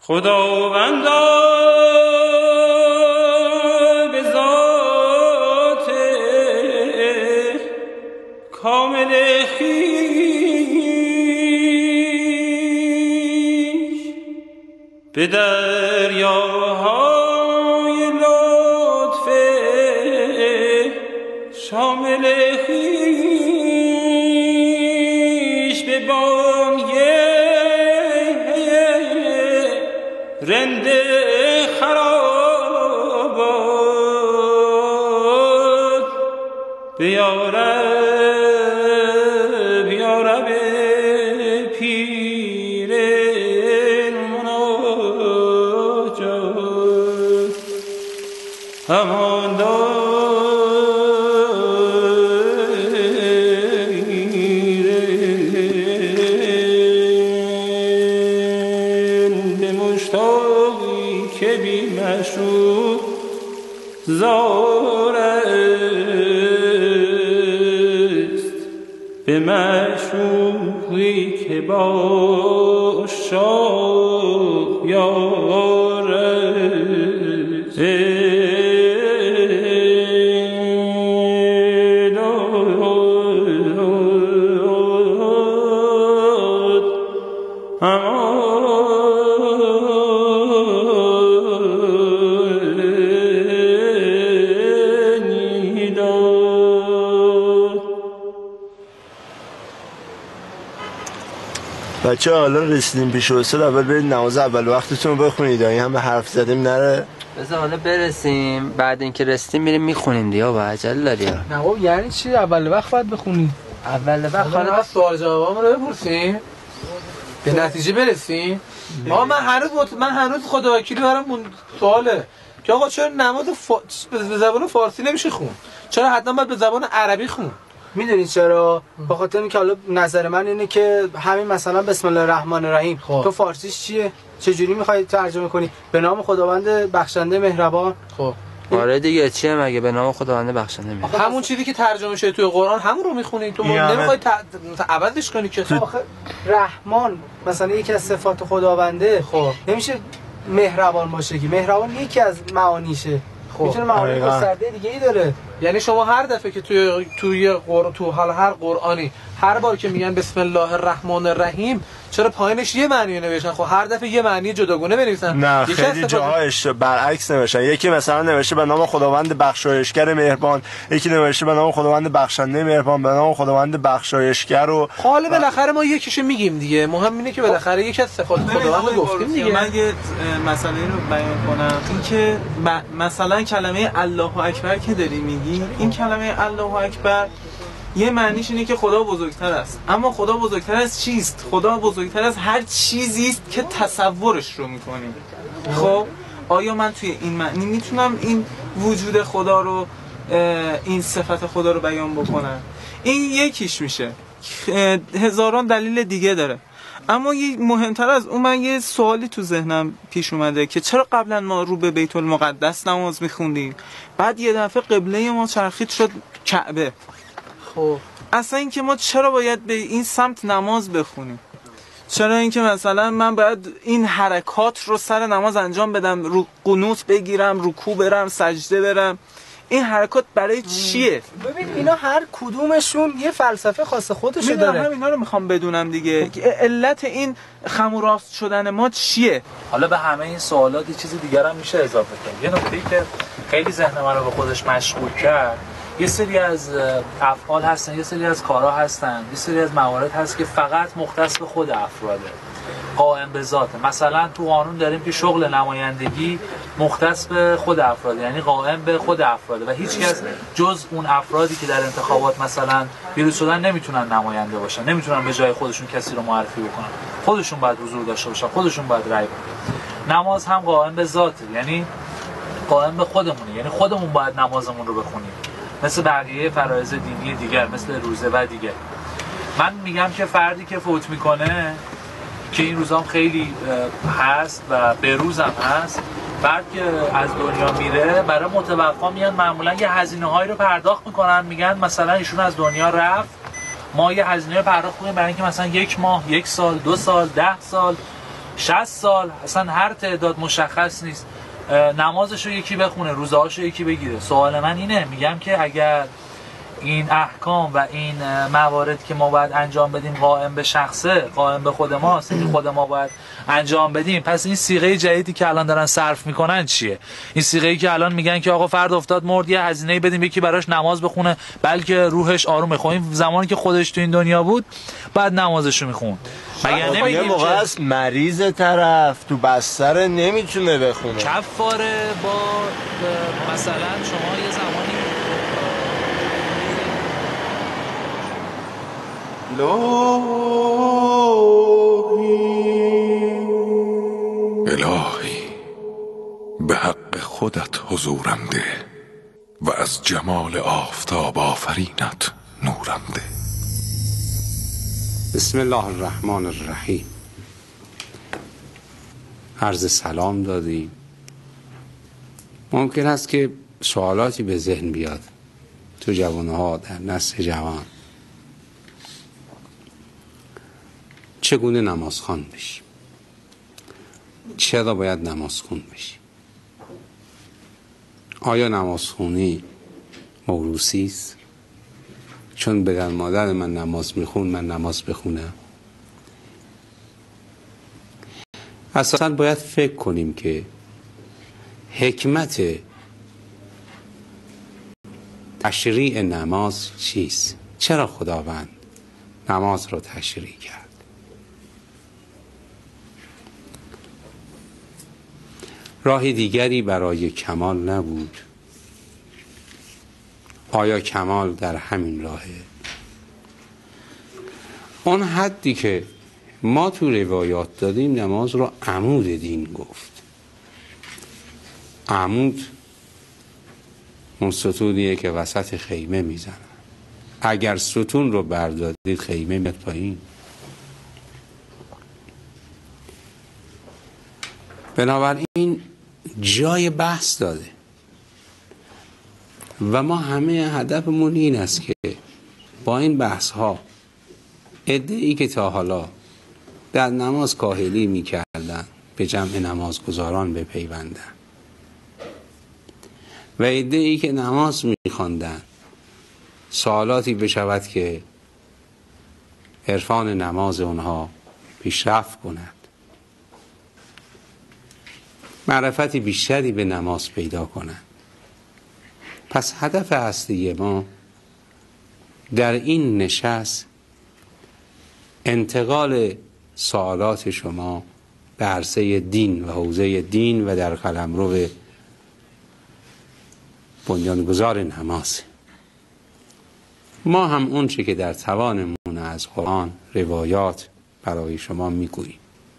خداوندا به ذات کامل خویش به دریاهای لطف شامل خویش به بانیه رند خرابات بیارب بیارب پیر مناجات همان زار است به معشوقی که با شاه یار است بچه حالا رسیدیم پیش وصول، اول برید نماز اول وقتتون بخونید، این هم به حرف زدیم نره. بذار حالا برسیم، بعد اینکه رسیدیم میریم میخونیم دیگه. با عجل داری ها؟ نه بابا یعنی چی اول وقت باید بخونیم؟ اول وقت حالا سوال جوابمون رو بپرسیم به نتیجه برسیم. آقا من هنوز خدا وکیلی برام سواله که آقا چرا نماز به زبان فارسی نمیشه خون؟ چرا حتما باید به زبان عربی خون؟ میدونید چرا؟ به خاطر اینکه حالا نظر من اینه که همین مثلا بسم الله الرحمن الرحیم تو فارسیش چیه؟ چجوری میخوای ترجمه کنی؟ به نام خداوند بخشنده مهربان. خب آره دیگه چیه مگه به نام خداوند بخشنده مهربان؟ همون چیزی که ترجمه شده توی قرآن همون رو میخونی، تو نمیخوای عوضش کنی که. آخه رحمان مثلا یکی از صفات خداونده، خب نمیشه مهربان باشه که مهربان یکی از معانیشه. خب میتونه معانی گسترده دیگه ای داره. یعنی شما هر دفعه که تو حالا هر قرآنی هر بار که میگن بسم الله الرحمن الرحیم چرا پایینش یه معنی نوشتن؟ خب هر دفعه یه معنی جداگونه بنویسن. نه خیلی جاهاش برعکس نوشتن. یکی مثلا نوشته به نام خداوند بخشایشگر مهربان، یکی نوشته به نام خداوند بخشنده مهربان، به نام خداوند بخشایشگر. و حالا بالاخره ما یکیشو میگیم دیگه، مهم اینه که بالاخره یکی از صفات خداوند گفتیم دیگه. من یه مسئله رو بیان کنم، این که مثلا کلمه الله اکبر که داری میگی، این کلمه الله اکبر یه معنیش اینه که خدا بزرگتر است، اما خدا بزرگتر از چیست؟ خدا بزرگتر از هر چیزی است که تصورش رو میکنیم. خب آیا من توی این معنی میتونم این وجود خدا رو، این صفت خدا رو بیان بکنم؟ این یکیش میشه، هزاران دلیل دیگه داره. اما مهمتر از اون، من یه سوالی تو ذهنم پیش اومده که چرا قبلا ما رو به بیت المقدس نماز میخوندیم، بعد یه دفعه قبله ما چرخید شد کعبه؟ خب اصلا اینکه ما چرا باید به این سمت نماز بخونیم؟ چرا اینکه مثلا من باید این حرکات رو سر نماز انجام بدم، رو قنوت بگیرم، رکوع برم، سجده برم؟ این حرکات برای چیه؟ ببین اینا هر کدومشون یه فلسفه خاص خودشو داره. من اینا رو میخوام بدونم دیگه، علت این خم و راست شدن ما چیه؟ حالا به همه این سوالات یه چیز دیگر هم میشه اضافه کرد. یه نکته‌ای که خیلی ذهن من رو به خودش مشغول کرد، یه سری از افعال هستن، یه سری از کارها هستن، یه سری از موارد هست که فقط مختص به خود افراده، قائم به ذاته. مثلا تو قانون داریم که شغل نمایندگی مختص به خود افراده، یعنی قائم به خود افراده و هیچ کس جز اون افرادی که در انتخابات مثلا پیروز شدن نمیتونن نماینده باشن، نمیتونن به جای خودشون کسی رو معرفی بکنن، خودشون باید حضور داشته باشن، خودشون باید رأی بدن. نماز هم قائم به ذاته، یعنی قائم به خودمونه، یعنی خودمون باید نمازمون رو بخونیم مثل بقیه فرایض دینی دیگر، مثل روزه و دیگه. من میگم که فردی که فوت میکنه، که این روزام خیلی هست و به روزم هست، بعد که از دنیا میره برای متوفا میان معمولا یه هزینه‌هایی رو پرداخت میکنن، میگن مثلا ایشون از دنیا رفت، ما یه هزینه رو پرداخت کنیم برای اینکه مثلا 1 ماه، 1 سال، 2 سال، 10 سال 60 سال اصلا هر تعداد مشخص نیست، نمازشو یکی بخونه، روزهاشو یکی بگیره. سوال من اینه، میگم که اگر این احکام و این موارد که ما باید انجام بدیم قائم به شخصه، قائم به خود ماست، که خود ما باید انجام بدیم، پس این صیغه جدیدی که الان دارن صرف میکنن چیه؟ این صیغه‌ای که الان میگن که آقا فرد افتاد مرد یه هزینه‌ای بدیم یکی براش نماز بخونه بلکه روحش آرومه. خب این زمانی که خودش تو این دنیا بود بعد نمازشو میخوند. مگر یه نمیگیم موقع که است مریض طرف تو بستر نمیتونه بخونه، کفاره با مثلا شما یه زمانی الهی به حق خودت حضورم ده و از جمال آفتاب آفرینت نورم ده. بسم الله الرحمن الرحیم. عرض سلام دادیم. ممکن است که سوالاتی به ذهن بیاد تو جوانها، در نسل جوان. چگونه نمازخوان بشیم؟ چرا باید نمازخون بشیم؟ آیا نمازخونی موروثی است؟ چون بگن مادر من نماز میخون من نماز بخونم؟ اساساً باید فکر کنیم که حکمت تشریع نماز چیست؟ چرا خداوند نماز را تشریع کرد؟ راه دیگری برای کمال نبود؟ آیا کمال در همین راهه؟ اون حدی که ما تو روایات دادیم نماز رو عمود دین گفت. عمود اون ستونیه که وسط خیمه میزنن. اگر ستون رو بردارید خیمه میاد پایین. بنابراین جای بحث داده و ما همه هدفمون این است که با این بحث ها عده‌ای که تا حالا در نماز کاهلی میکردن به جمع نمازگزاران بپیوندن و عده‌ای که نماز میخواندن سوالاتی بشود که عرفان نماز اونها پیشرفت کند، معرفتی بیشتری به نماز پیدا کنند. پس هدف اصلی ما در این نشست انتقال سوالات شما به عرصه دین و حوزه دین و در قلمرو بنیانگذار نماز. ما هم اون چی که در توانمون از قرآن روایات برای شما میگوییم.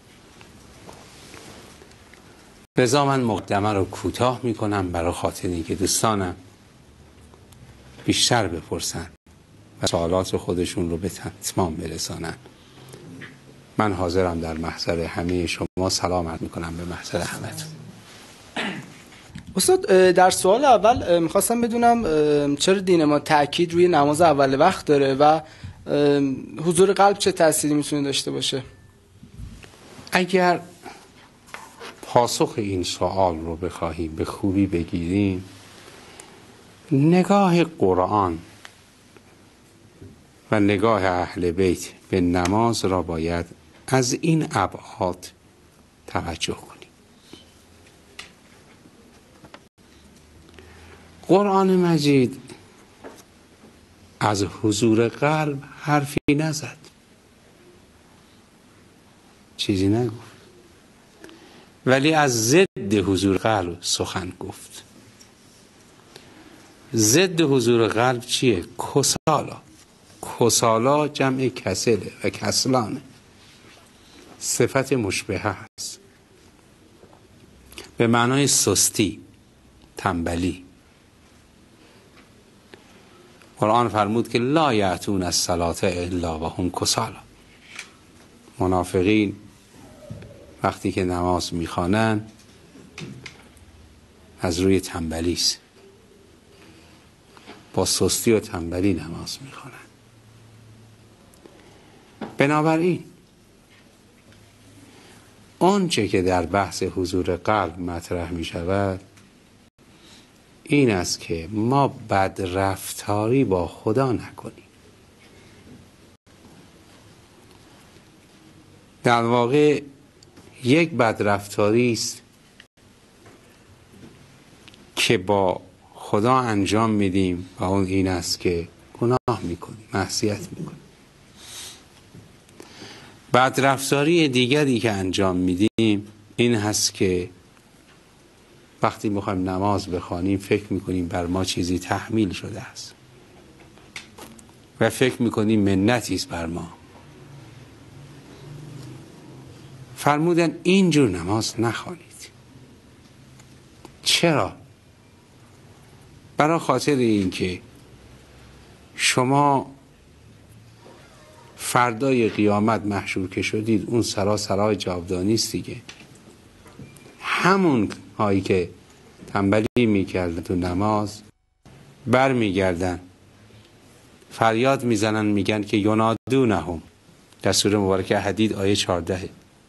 لذا من مقدمه رو کوتاه میکنم برای خاطری که دوستانم بیشتر بپرسن و سوالات خودشون رو به اتمام برسانن. من حاضرم در محضر همه شما سلام عرض میکنم به محضر همتون. استاد در سوال اول میخواستم بدونم چرا دین ما تأکید روی نماز اول وقت داره و حضور قلب چه تأثیری میتونه داشته باشه؟ اگر پاسخ این سوال رو بخواهیم به خوبی بگیریم، نگاه قرآن و نگاه اهل بیت به نماز را باید از این ابعاد توجه کنیم. قرآن مجید از حضور قلب حرفی نزد، چیزی نگفت، ولی از ضد حضور قلب سخن گفت. ضد حضور قلب چیه؟ کسالا. کسالا جمع کسله و کسلانه، صفت مشبهه هست به معنای سستی، تنبلی. قرآن فرمود که لا یأتون الصلاة الا و هم کسالا. منافقین وقتی که نماز میخوانن از روی تنبلی است، با سستی و تنبلی نماز میخوانن. بنابراین آنچه که در بحث حضور قلب مطرح می شود این است که ما بدرفتاری با خدا نکنیم. در واقع یک بدرفتاری است که با خدا انجام میدیم و اون این است که گناه میکنیم، معصیت میکنیم. بدرفتاری دیگری که انجام میدیم این هست که وقتی میخوایم نماز بخوانیم فکر میکنیم بر ما چیزی تحمیل شده است و فکر میکنیم منتی است بر ما. فرمودن اینجور نماز نخوانید. چرا؟ برای خاطر اینکه شما فردای قیامت محشور که شدید اون سرای جاودانی است دیگه. همون هایی که تنبلی میکردن تو نماز بر میگردن فریاد میزنن میگن که ینادونهم، در سوره مبارکه حدید آیه 14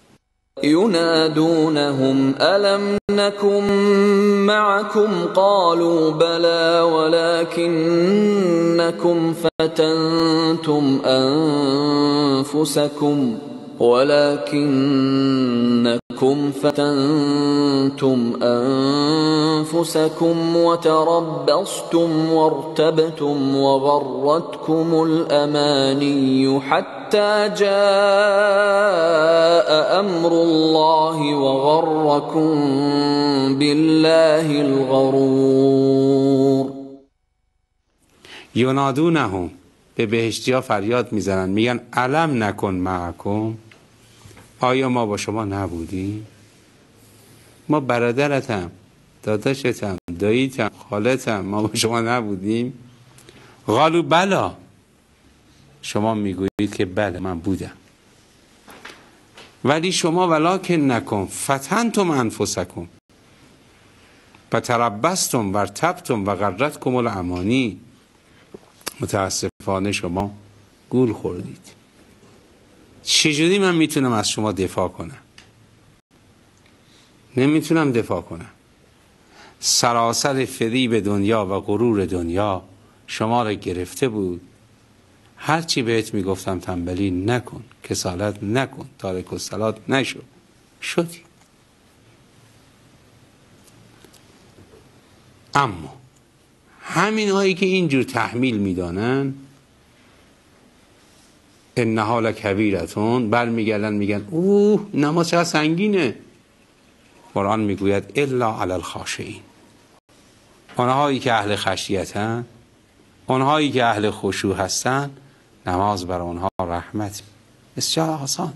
ينادونهم ألم نكن معكم قالوا بلى ولكنكم فتنتم أنفسكم وتربصتم وارتبتم وغرتكم الأماني حتى جاء أمر الله وغركم بالله الغرور. ینادونهم، به بهشتی ها فریاد میزنن میگن الم نکن معکم، آیا ما با شما نبودیم؟ ما برادرتم، داداشتم، داییتم، خالتم، ما با شما نبودیم؟ قالوا بلا، شما میگویید که بله من بودم، ولی شما ولکن نکن فتنتم انفسکم و تربستم و ارتبتم و غرتکم الامانی، متاسفانه شما گول خوردید. چجوری من میتونم از شما دفاع کنم؟ نمیتونم دفاع کنم. سراسر فریب دنیا و غرور دنیا شما را گرفته بود. هرچی بهت میگفتم تنبلی نکن، کسالت نکن، تارک الصلاة نشو، شدی. اما همین هایی که اینجور تحمیل میدانن انها لکبیرتون، برمیگردن میگن اوه نماز چقدر سنگینه. قرآن میگوید الا علی الخاشعین، آنهایی که اهل خشیتن، آنهایی که اهل خشوع هستن، نماز بر آنها رحمت، بسیار آسانه،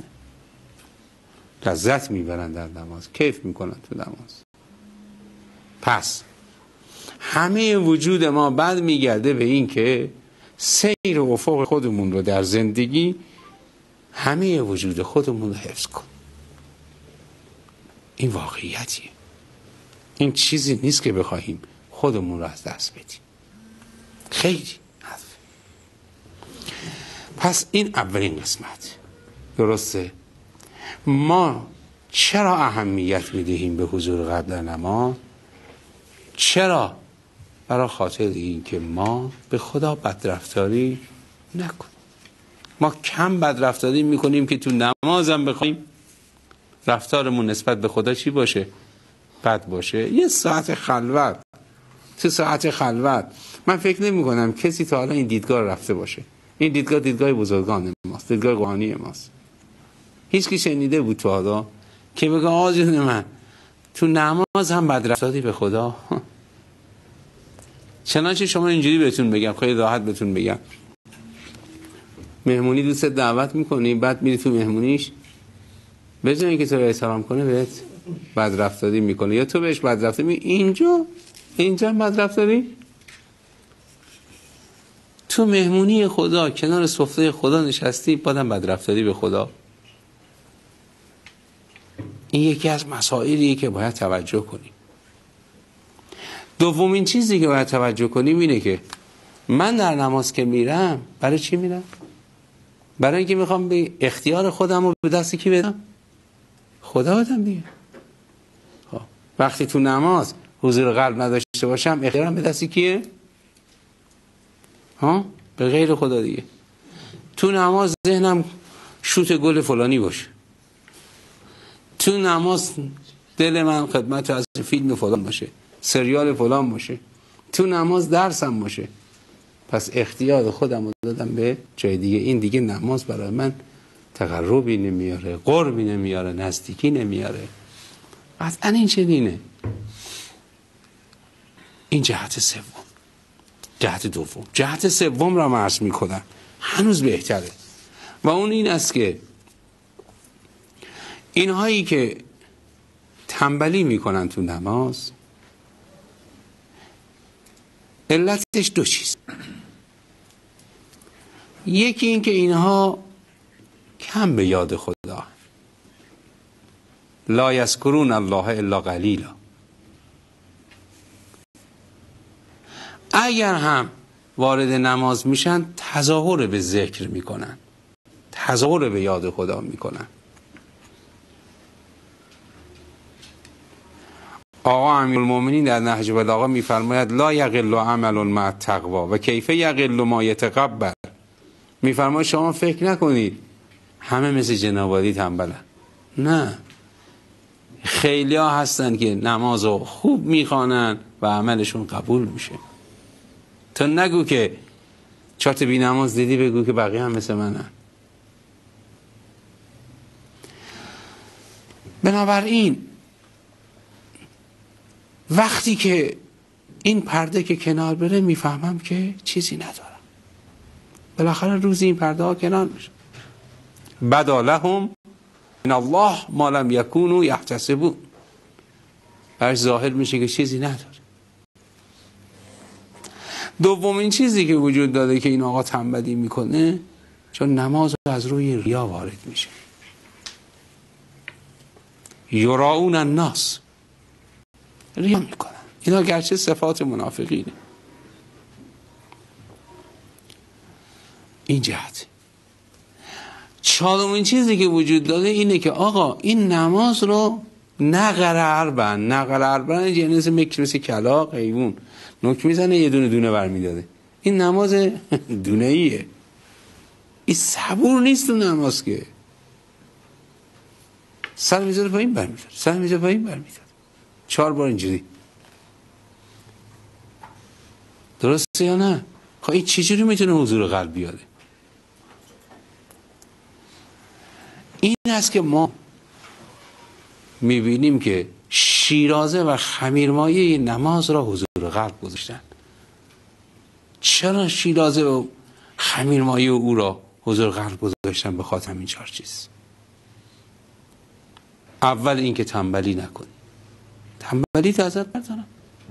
لذت میبرن در نماز، کیف میکنن تو نماز. پس همه وجود ما بعد میگرده به این که سیر افق خودمون رو در زندگی، همه وجود خودمون رو حفظ کن. این واقعیتیه، این چیزی نیست که بخواهیم خودمون رو از دست بدیم. خیلی حرف. پس این اولین قسمت. درسته؟ ما چرا اهمیت میدهیم به حضور قبل نماز؟ چرا؟ برای خاطر این که ما به خدا بدرفتاری نکنیم. ما کم بدرفتاری میکنیم که تو نمازم بخوایم رفتارمون نسبت به خدا چی باشه؟ بد باشه. یه ساعت خلوت، تو ساعت خلوت من فکر نمی کنم کسی تا حالا این دیدگاه رفته باشه. این دیدگاه بزرگان ماست، دیدگاه قرآنی ماست. هیچ کی شنیده بود تو حالا که بگه آجون من تو نماز هم بدرفتاری به خدا؟ چنانچه شما اینجوری بهتون بگم، خیلی راحت بهتون بگم، مهمونی دوست دعوت میکنی، بعد میری تو مهمونیش، به جای اینکه تو رو احترام کنه بهت بدرفتاری میکنه، یا تو بهش بدرفتاری اینجا بدرفتاری. تو مهمونی خدا کنار سفره خدا نشستی، بعدم بدرفتاری به خدا. این یکی از مسائلیه که باید توجه کنیم. دومین چیزی که باید توجه کنیم اینه که من در نماز که میرم، برای چی میرم؟ برای اینکه میخوام به اختیار خودم رو به دست کی بدم؟ خدا آدم دیگه. خب وقتی تو نماز حضور قلب نداشته باشم اختیارم به دستی کیه؟ به غیر خدا دیگه. تو نماز ذهنم شوت گل فلانی باشه، تو نماز دل من خدمت از فیلم فلان باشه، سریال فلان باشه، تو نماز درسم باشه، پس اختیار خودم رو دادم به جای دیگه. این دیگه نماز برای من تقربی نمیاره، قربی نمیاره، نزدیکی نمیاره. قطعا این چنینه. این جهت سوم. جهت دوم، جهت سوم را عرض میکنم، هنوز بهتره، و اون این است که اینهایی که تنبلی میکنن تو نماز، علتش دو چیز. یکی این که اینها کم به یاد خدا، لا یذکرون الله الا قلیلا. اگر هم وارد نماز میشن تظاهر به ذکر میکنن، تظاهر به یاد خدا میکنن. آقا امیرالمومنین در نهج البلاغه میفرماید لا یقل عمل مع التقوا و کیف یقل ما یتقبل. میفرماید شما فکر نکنید همه مثل جناب عالی تنبلن. نه، خیلی ها هستن که نمازو خوب میخوانن و عملشون قبول میشه. تو نگو که چات بی نماز دیدی بگو که بقیه هم مثل منن. بنابراین وقتی که این پرده که کنار بره میفهمم که چیزی ندارم. بالاخره روزی این پرده ها کنار میشه. بدا لهم من الله ما لم یکونوا یحتسبون. برش ظاهر میشه که چیزی نداره. دومین چیزی که وجود داره که این آقا تنبلی میکنه، چون نماز از روی ریا وارد میشه. یراؤون الناس، ریا میکنن. اینا گرچه صفات منافقینه. این جهت. چهارمین چیزی که وجود داره اینه که آقا این نماز رو نقرربن یعنی مثل کلاغ حیوان نوک میزنه یه دونه دونه برمیداره. این نماز دونه ایه. این صبور نیست تو نماز که سر میذاره پایین برمیداره، سر میذاره پایین برمیداره 4 بار اینجوری. درسته یا نه؟ خب این چجوری میتونه حضور قلب بیاره؟ این است که ما میبینیم که شیرازه و خمیرمایه نماز را حضور قلب گذاشتن. چرا شیرازه و خمیرمایه او را حضور قلب گذاشتن؟ به خاطر همین 4 چیز. اول این که تنبلی نکنی. تنبلی ازت ندارم.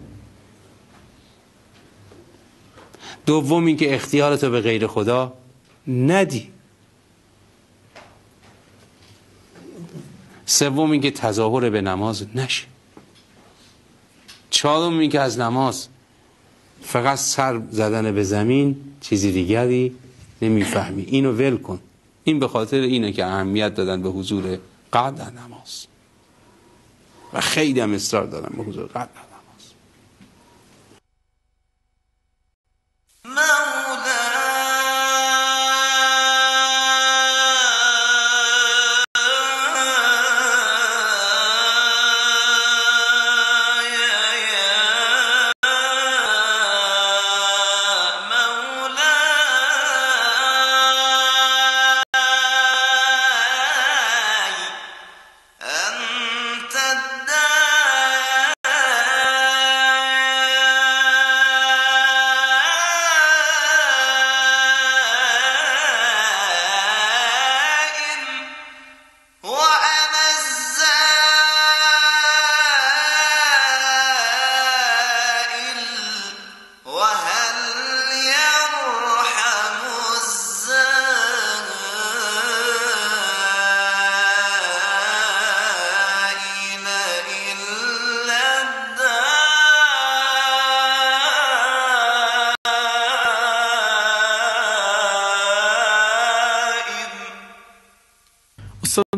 دوم این که اختیارتو به غیر خدا ندی. سوم این که تظاهر به نماز نشه. چهارم این که از نماز فقط سر زدن به زمین چیزی دیگری نمیفهمی. اینو ول کن. این به خاطر اینه که اهمیت دادن به حضور قلب در نماز و خیلی هم اصرار دارن به حضور قلب در نماز.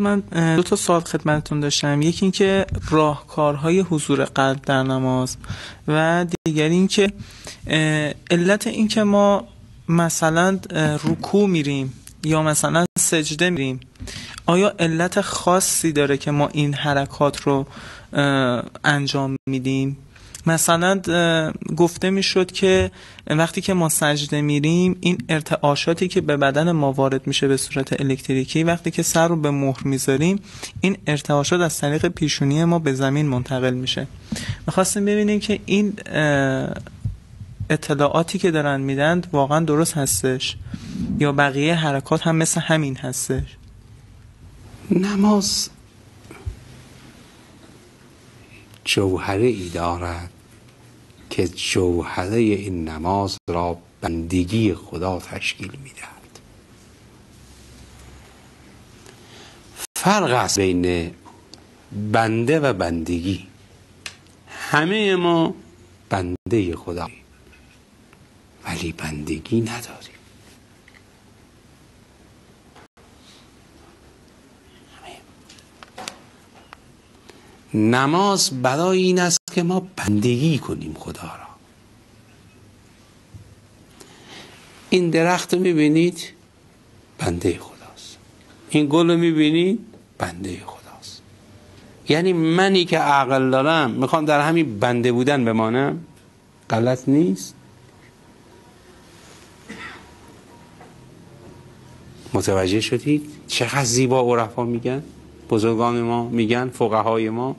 من 2 تا سوال خدمتتون داشتم. یکی این که راهکارهای حضور قلب در نماز و دیگری این که علت این که ما مثلا رکوع میریم یا مثلا سجده میریم، آیا علت خاصی داره که ما این حرکات رو انجام میدیم؟ مثلا گفته میشد که وقتی که ما سجده میریم این ارتعاشاتی که به بدن ما وارد میشه به صورت الکتریکی، وقتی که سر رو به مهر میذاریم این ارتعاشات از طریق پیشونی ما به زمین منتقل میشه. میخواستیم ببینیم که این اطلاعاتی که دارن میدن واقعا درست هستش یا بقیه حرکات هم مثل همین هستش؟ نماز جوهره ای دارد که جوهره این نماز را بندگی خدا تشکیل میدهد. فرق است بین بنده و بندگی. همه ما بنده خدا ولی بندگی نداریم. نماز برای این است که ما بندگی کنیم خدا را. این درخت رو میبینید بنده خداست، این گل رو میبینید بنده خداست. یعنی منی که عقل دارم میخوام در همین بنده بودن بمانم، غلط نیست؟ متوجه شدید چقدر زیبا عرفا میگن، بزرگان ما میگن، فقهای ما؟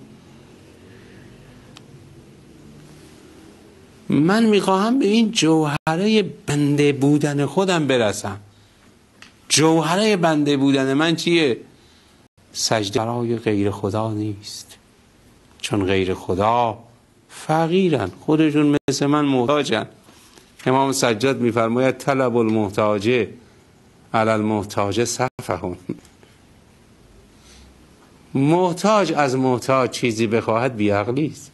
من میخواهم به این جوهره بنده بودن خودم برسم. جوهره بنده بودن من چیه؟ سجده برای غیر خدا نیست، چون غیر خدا فقیرن، خودشون مثل من محتاجن. امام سجاد میفرماید طلب المحتاجه علی المحتاج سفهون. محتاج از محتاج چیزی بخواهد بیعقلی است.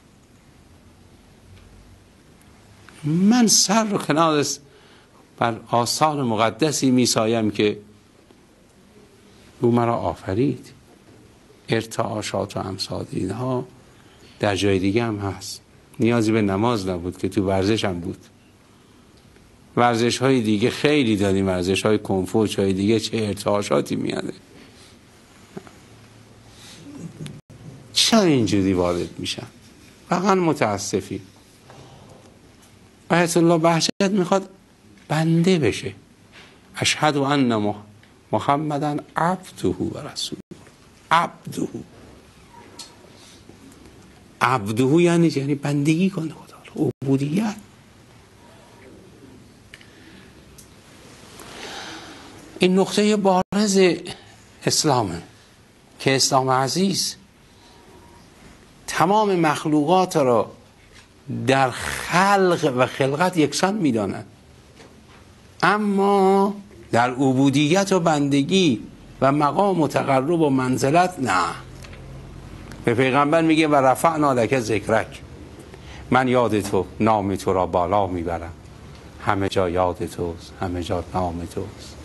من سر رو کنار بر آثار مقدسی میسایم که او مرا آفرید. ارتعاشات و امثال اینها در جای دیگه هم هست. نیازی به نماز نبود که تو ورزش هم بود. ورزش های دیگه خیلی داریم، ورزش های کنفو های دیگه چه ارتعاشاتی میاده. چرا اینجوری وارد میشن؟ واقعا متاسفی. آیت الله بهجت میخواد بنده بشه. اشهد ان محمدن عبده و رسول. عبده یعنی بندگی کنه خدا رو، عبودیت. این نقطه بارز اسلامه که اسلام عزیز تمام مخلوقات را در خلق و خلقت یکسان می‌داند، اما در عبودیت و بندگی و مقام و تقرب و منزلت نه. به پیغمبر میگه و رفعنا لک ذکرک، من یاد تو، نام تو را بالا میبرم، همه جا یاد توست، همه جا نام توست.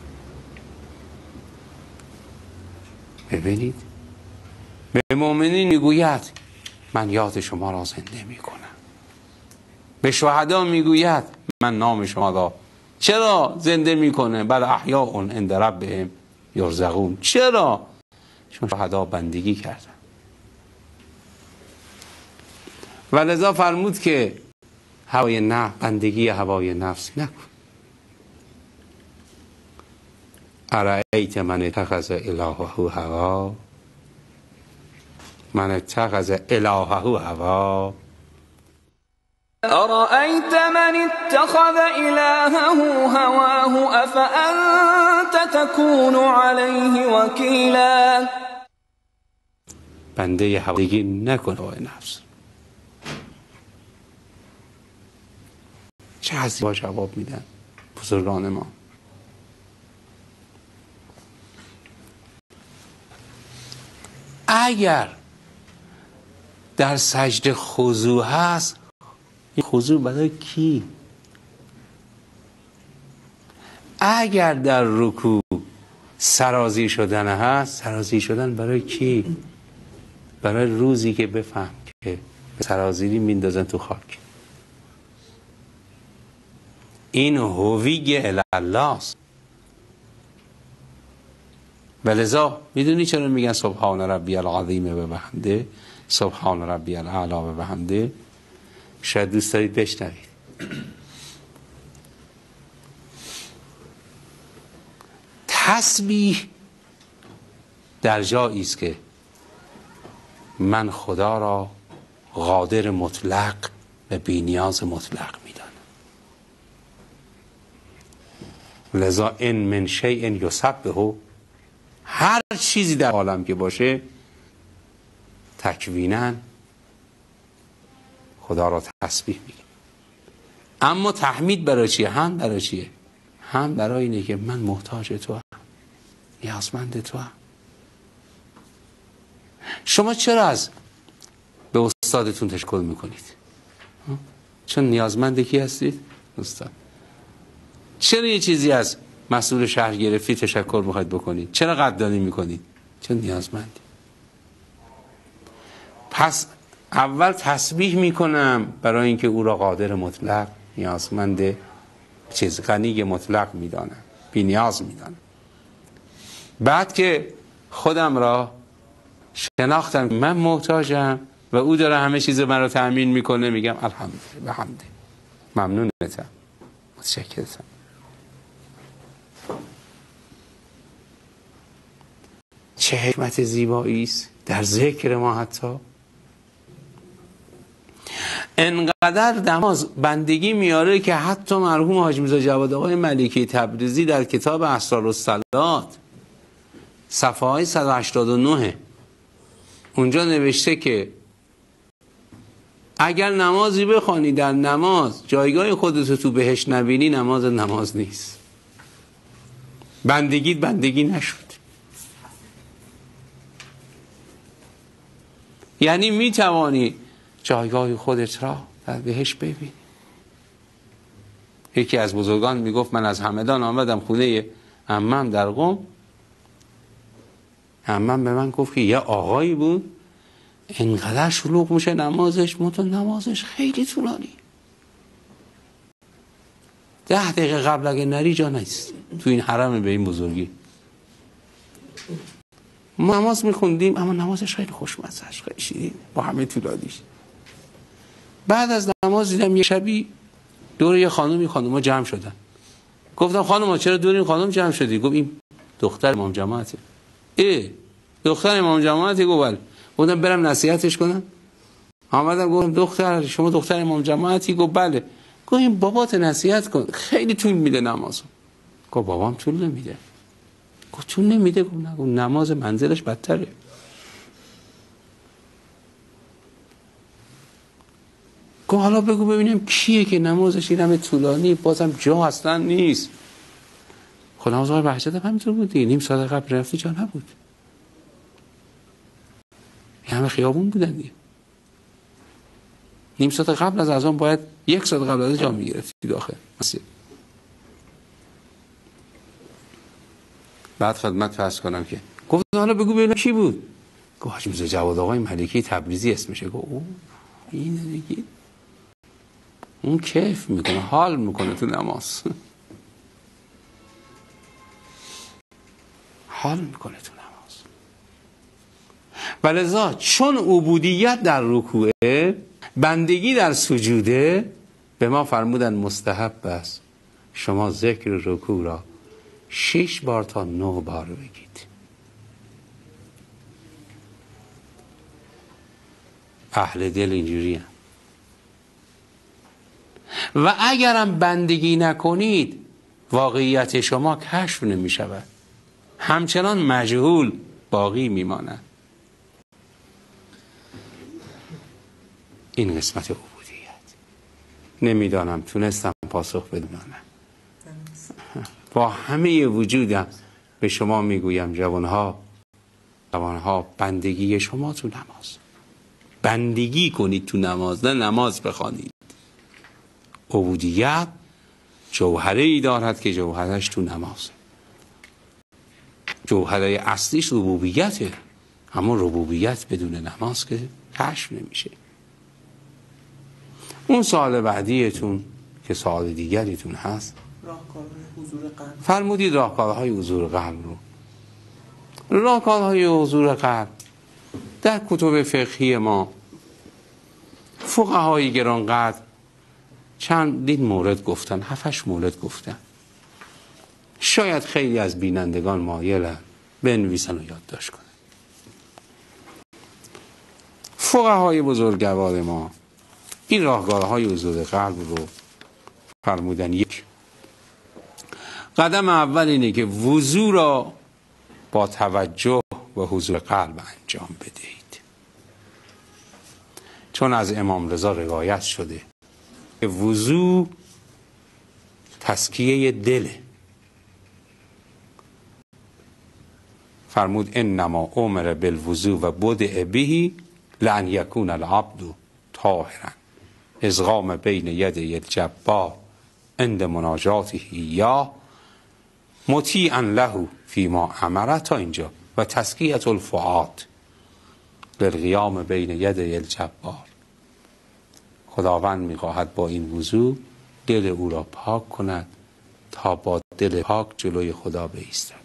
ببینید به مؤمنین میگوید من یاد شما را زنده میکنم. به شهدا میگوید من نام شما را. چرا زنده میکنه؟ بل احیاء عند ربهم یرزقون. چرا؟ چون شهدا بندگی کردن. و لذا فرمود که هوای نه بندگی هوای نفس نکن. ارأیت من اتخذ الهه هوا، من اتخذ الهه هوا. أرأيت من اتخذ إلهه هواه أفأنت تكون عليه وكيلا. بنده هوایی نکن هوای نفس. چه حسی با جواب میدن بزرگان ما. اگر در سجده خضوع هست، این خضوع برای کی؟ اگر در رکوع سرازیر شدن هست، سرازیر شدن برای کی؟ برای روزی که بفهم که سرازیری میندازن تو خاک. این هویگ الله است. ولذا میدونی چرا میگن سبحان ربی العظیم و بحمده، سبحان ربی الاعلی و بحمده؟ شاید دوست دارید بشنوید. تسبیح در جایی است که من خدا را قادر مطلق و بی‌نیاز مطلق میدانم. لذا ان من شیء یسبح، هر چیزی در عالم که باشه تکویناً خدا را تسبیح میگه. اما تحمید برای چیه؟ هم برای چیه؟ هم برای اینه که من محتاج تو هم، نیازمند تو هم. شما چرا از به استادتون تشکر میکنید؟ چون نیازمند کی هستید؟ استاد. چرا یه چیزی از مسئول شهر گرفتی تشکر میخواید بکنید؟ چرا قدردانی میکنید؟ چون نیازمندی. پس اول تسبیح میکنم برای اینکه او را قادر مطلق، نیازمند، چیز غنی مطلق میدانم، بی نیاز میدانم. بعد که خودم را شناختم من محتاجم و او داره همه چیز من را تأمین میکنه، میگم الحمدلله، بحمده، ممنونتم، متشکرم. چه حکمت زیبایی است در ذکر ما. حتی انقدر نماز بندگی میاره که حتی مرحوم حاج میرزا جواد آقای ملکی تبریزی در کتاب اسرارالصلات صفحه های 189 اونجا نوشته که اگر نمازی بخوانی در نماز جایگاه خودتو تو بهشت نبینی، نماز نیست، بندگی نشد. یعنی میتوانی جایگاه خودت را در بهشت ببینی. یکی از بزرگان میگفت من از همدان آمدم خونه عمم در قم. عمم به من گفت که یه آقایی بود انقدر شلوغ میشه نمازش خیلی طولانی، 10 دقیقه قبل اگه نری جا نیست تو این حرم به این بزرگی. ما نماز میخوندیم اما نمازش خیلی خوشمزه‌اش، خیلی شیرین، با همه طولانیش. بعد از نماز دیدم یه شبی دور یه خانوما جمع شدن. گفتم خانوما چرا دور این خانم جمع شدی؟ گفت این دختر امام جماعته. دختر امام جماعته؟ گفت بله. گفتم برم نصیحتش کنم. آمدم گفتم دختر شما دختر امام جماعتی؟ گفت بله. گفت این بابات نصیحت کن، خیلی طول میده نمازو. گفت بابام طول نمیده. گفت طول نمیده؟ گفت نه، گفت نماز منزلش بدتره. گفت حالا بگو ببینیم کیه که نمازش این همه طولانی بازم جا اصلا نیست. خود نماز آقای بهجت همینطور بود دیگه، نیم ساعت قبل رفتی جا نبود، این همه خیابون بودن دیگه. نیم ساعت قبل از اذان باید 1 ساعت قبل از جا میگرفتی داخل مسجد. بعد خدمت فرض کنم که گفت حالا بگو ببینم کی بود؟ گفت حاج میرزا جواد آقای ملکی تبریزی اسمشه. گفت این دیگه اون کیف میکنه، حال میکنه تو نماز، حال میکنه تو نماز. ولذا چون عبودیت در رکوعه، بندگی در سجوده، به ما فرمودن مستحب است شما ذکر رکوع را 6 بار تا 9 بار بگید. اهل دل اینجوری هم. و اگرم بندگی نکنید واقعیت شما کشف نمی شود، همچنان مجهول باقی می ماند. این قسمت عبودیت. نمیدانم تونستم پاسخ بدونم. با همه وجودم به شما میگویم جوانها بندگی شما تو نماز، بندگی کنید تو نماز، نه نماز بخوانید. عبودیت جوهره ای دارد که جوهرش تو نماز. جوهره اصلیش ربوبیته، اما ربوبیت بدون نماز که کشف نمیشه. اون سوال بعدیتون که سوال دیگریتون هست، راهکارهای حضور قلب. فرمودید راهکارهای حضور قلب رو. راهکارهای حضور قلب در کتب فقهی ما فقهای گرانقدر چندین مورد گفتن، 7-8 مورد گفتن. شاید خیلی از بینندگان مایلن بنویسن و یادداشت کنن. فقهای بزرگوار ما این راهکارهای حضور قلب رو فرمودن. 1. قدم اول اینه که وضو را با توجه به حضور قلب انجام بدهید، چون از امام رضا روایت شده که وضو تزکیه دله. فرمود انما امر بالوضو و بدء به لان یکون العبد طاهرا اذ قام بین یدی الجبار عند مناجاته یا مطیعا له فیما امر، تا اینجا. و تزکیه الفؤاد للقیام بین یدی الجبار. خداوند میخواهد با این وضو دل او را پاک کند تا با دل پاک جلوی خدا بایستد.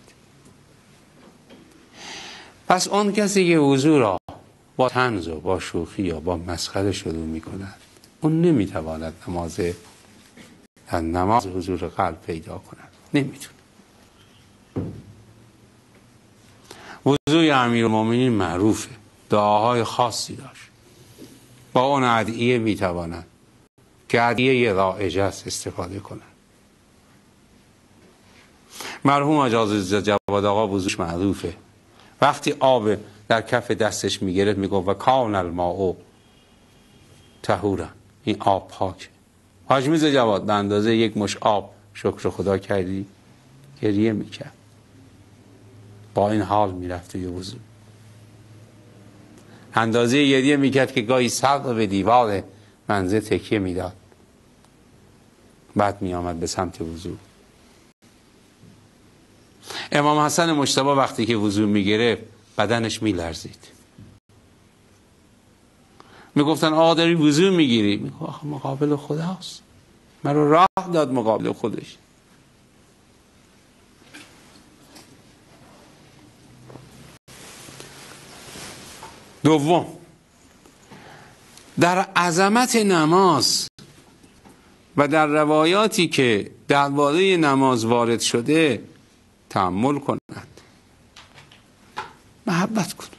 پس اون کسی که وضو را با طنز و با شوخی یا با مسخره شروع میکند، اون نمیتواند نماز حضور قلب پیدا کند، نمیتونه. وضوی امیرالمومنین معروفه، دعاهای خاصی داشت. با اون ادعیه میتواند که ادعیه رایجه است استفاده کنند. مرحوم اجاز جواد آقا وضوش معروفه. وقتی آب در کف دستش میگرفت میگفت و کان الماء طهورا، این آب پاک. حاج میرزا جواد به اندازه یک مش آب شکر خدا کردی؟ گریه میکرد. با این حال میرفت توی وضو، اندازه گریه میکرد که گاهی سر به دیوار منزل تکیه میداد، بعد میآمد به سمت وضو. امام حسن مجتبی وقتی که وضو میگرفت بدنش میلرزید. میگفتن آقا داری وضو میگیری؟ میگفت آخه مقابل خداست، من رو راه داد مقابل خودش. دوم، در عظمت نماز و در روایاتی که درباره نماز وارد شده تأمل کند، محبت کن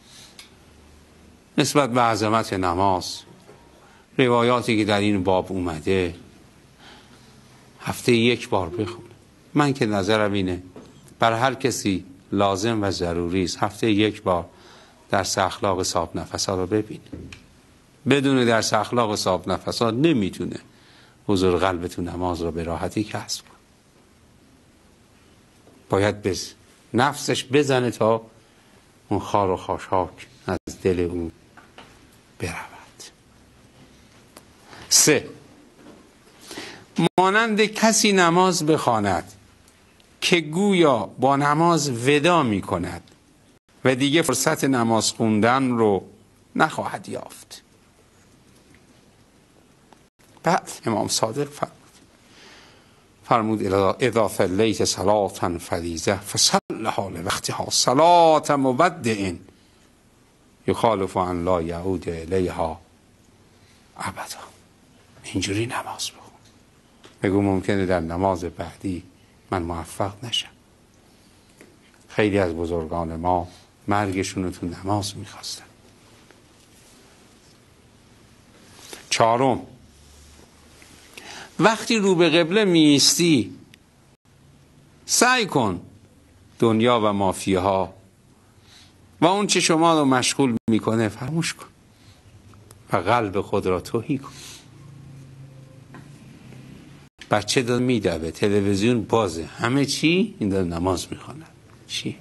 نسبت به عظمت نماز. روایاتی که در این باب اومده هفته 1 بار بخون. من که نظرم اینه بر هر کسی لازم و ضروری است هفته 1 بار درس اخلاق صاحب نفسا رو ببین. بدون درس اخلاق صاحب نفسا نمیتونه حضور قلب تو نماز رو به راحتی کسب کنه. باید به نفسش بزنه تا اون خار و خاشاک از دل او برود. 3. مانند کسی نماز بخواند که گویا با نماز ودا می کند و دیگه فرصت نماز خوندن رو نخواهد یافت. بعد امام صادق فرمود اذا صلیت صلاة فریضه فصلها لوقتها صلاة مودع یخالف ان لا یعود الیها ابدا. اینجوری نماز بخون. بگو ممکنه در نماز بعدی من موفق نشم. خیلی از بزرگان ما مرگشون رو تو نماز میخواستن. 4. وقتی رو به قبله میستی سعی کن دنیا و مافیاها و اون چه شما رو مشغول میکنه فراموش کن و قلب خود را تهی کن. بچه داره میدوه، تلویزیون بازه، همه چی، این داره نماز میخونه. چی؟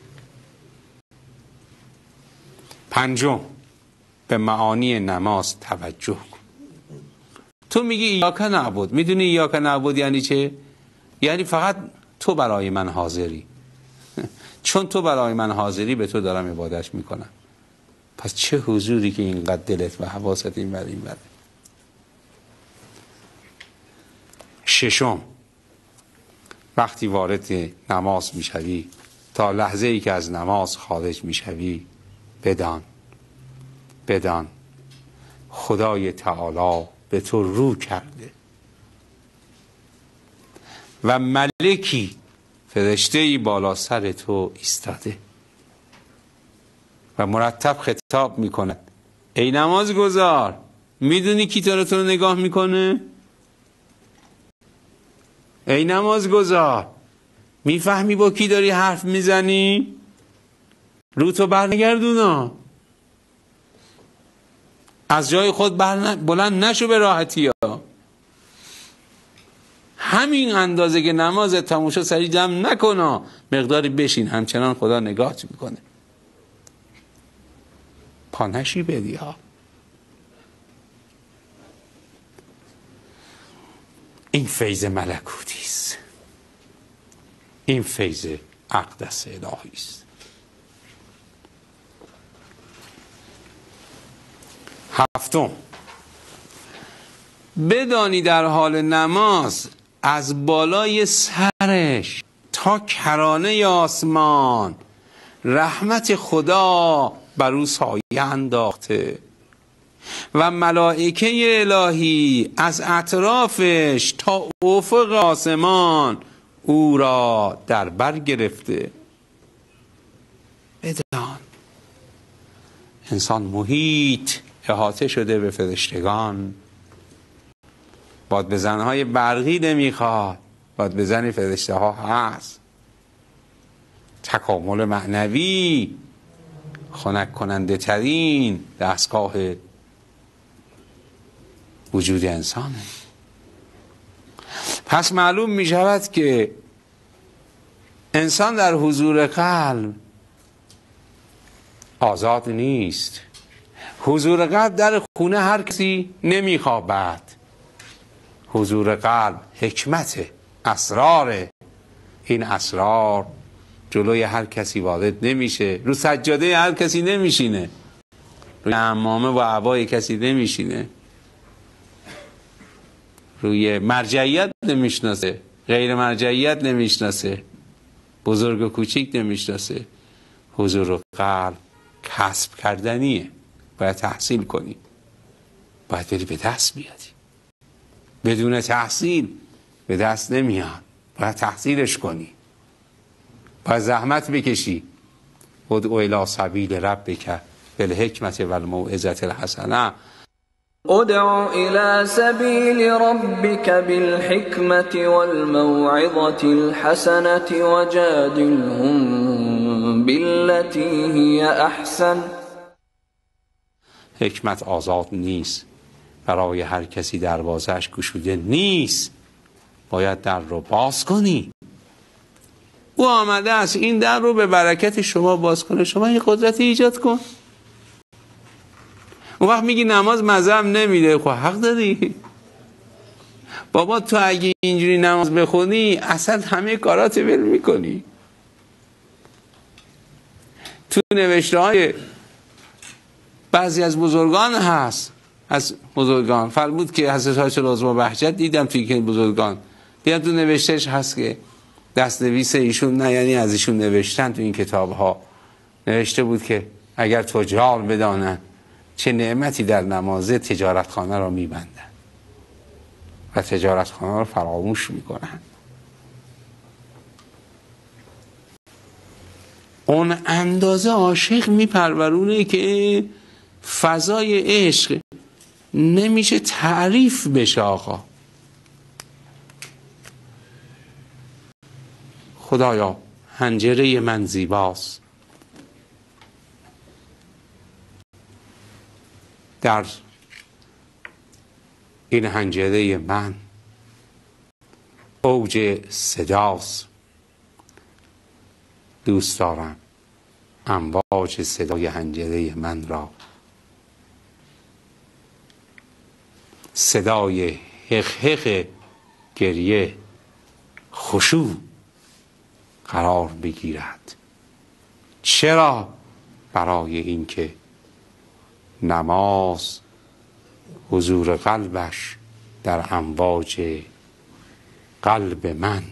5. به معانی نماز توجه کن. تو میگی ایاک نعبد، میدونی ایاک نعبد یعنی چه؟ یعنی فقط تو برای من حاضری. چون تو برای من حاضری به تو دارم عبادت میکنم. پس چه حضوری که اینقدر دلت و حواست این بره. ششم، وقتی وارد نماز میشوی تا لحظه ای که از نماز خارج میشوی بدان خدای تعالی به تو رو کرده و ملکی فرشته‌ای بالا سر تو ایستاده و مرتب خطاب میکند ای نماز گزار، میدونی کی تو رو نگاه میکنه؟ ای نماز گزار، میفهمی با کی داری حرف میزنی؟ رو تو برنگردونا، از جای خود بلند نشو به راحتی ها. همین اندازه که نماز تموم شد سری جمع نکنا، مقداری بشین، همچنان خدا نگاهت میکنه. پا نشی بدی ها. این فیض ملکوتی است، این فیض اقدس الهی است. هفتم، بدانی در حال نماز از بالای سرش تا کرانه آسمان رحمت خدا بر او سایه انداخته و ملائکه الهی از اطرافش تا افق آسمان او را در بر گرفته. بدان انسان محیط احاطه شده به فرشتگان. باد بزنهای برقی نمیخواد، باد بزن فرشته ها هست. تکامل معنوی خنک کننده ترین دستگاه وجود انسانه. پس معلوم می شود که انسان در حضور قلب آزاد نیست. حضور قلب در خونه هر کسی نمی خوابد. حضور قلب حکمت، اسرار، این اسرار جلوی هر کسی وارد نمیشه. رو سجاده هر کسی نمیشینه، روی عمامه و عبای کسی نمیشینه، روی مرجعیت نمیشناسه، غیر مرجعیت نمیشناسه، بزرگ و کوچیک نمیشناسه. حضور قلب کسب کردنیه، باید تحصیل کنی، باید بری به دست بیادی. بدون تحصیل به دست نمیاد، باید تحصیلش کنی، باید زحمت بکشی. ادعو الی سبیل ربک بالحکمة والموعظة الحسنة، ادع إلى سبيل ربك بالحكمة والموعظة الحسنة وجادلهم بالتي هي أحسن. حکمت آزاد نیست، برای هر کسی دروازه‌اش گشوده نیست، باید در رو باز کنی. او آمده است این در رو به برکت شما باز کنه، شما یه قدرتی ایجاد کن. اون وقت میگی نماز مزم نمیده، خب حق داری بابا. تو اگه اینجوری نماز بخونی اصلا همه کارات ول میکنی. تو نوشته های بعضی از بزرگان هست، از بزرگان فرمود که حضرت حاج العظما بهجت دیدم توی که بزرگان دیدم تو نوشتهش هست که دست نویس ایشون، نه یعنی از ایشون نوشتن تو این کتاب ها نوشته بود که اگر تجار بدانن چه نعمتی در نمازه، تجارتخانه را میبندن و تجارتخانه را فراموش میکنن. اون اندازه عاشق میپرورونه که فضای عشق نمیشه تعریف بشه. آقا خدایا حنجره من زیباست، در این حنجره من اوج صداست. دوست دارم امواج صدای حنجره من را صدای حق گریه خشوع قرار بگیرد. چرا؟ برای اینکه نماز حضور قلبش در امواج قلب من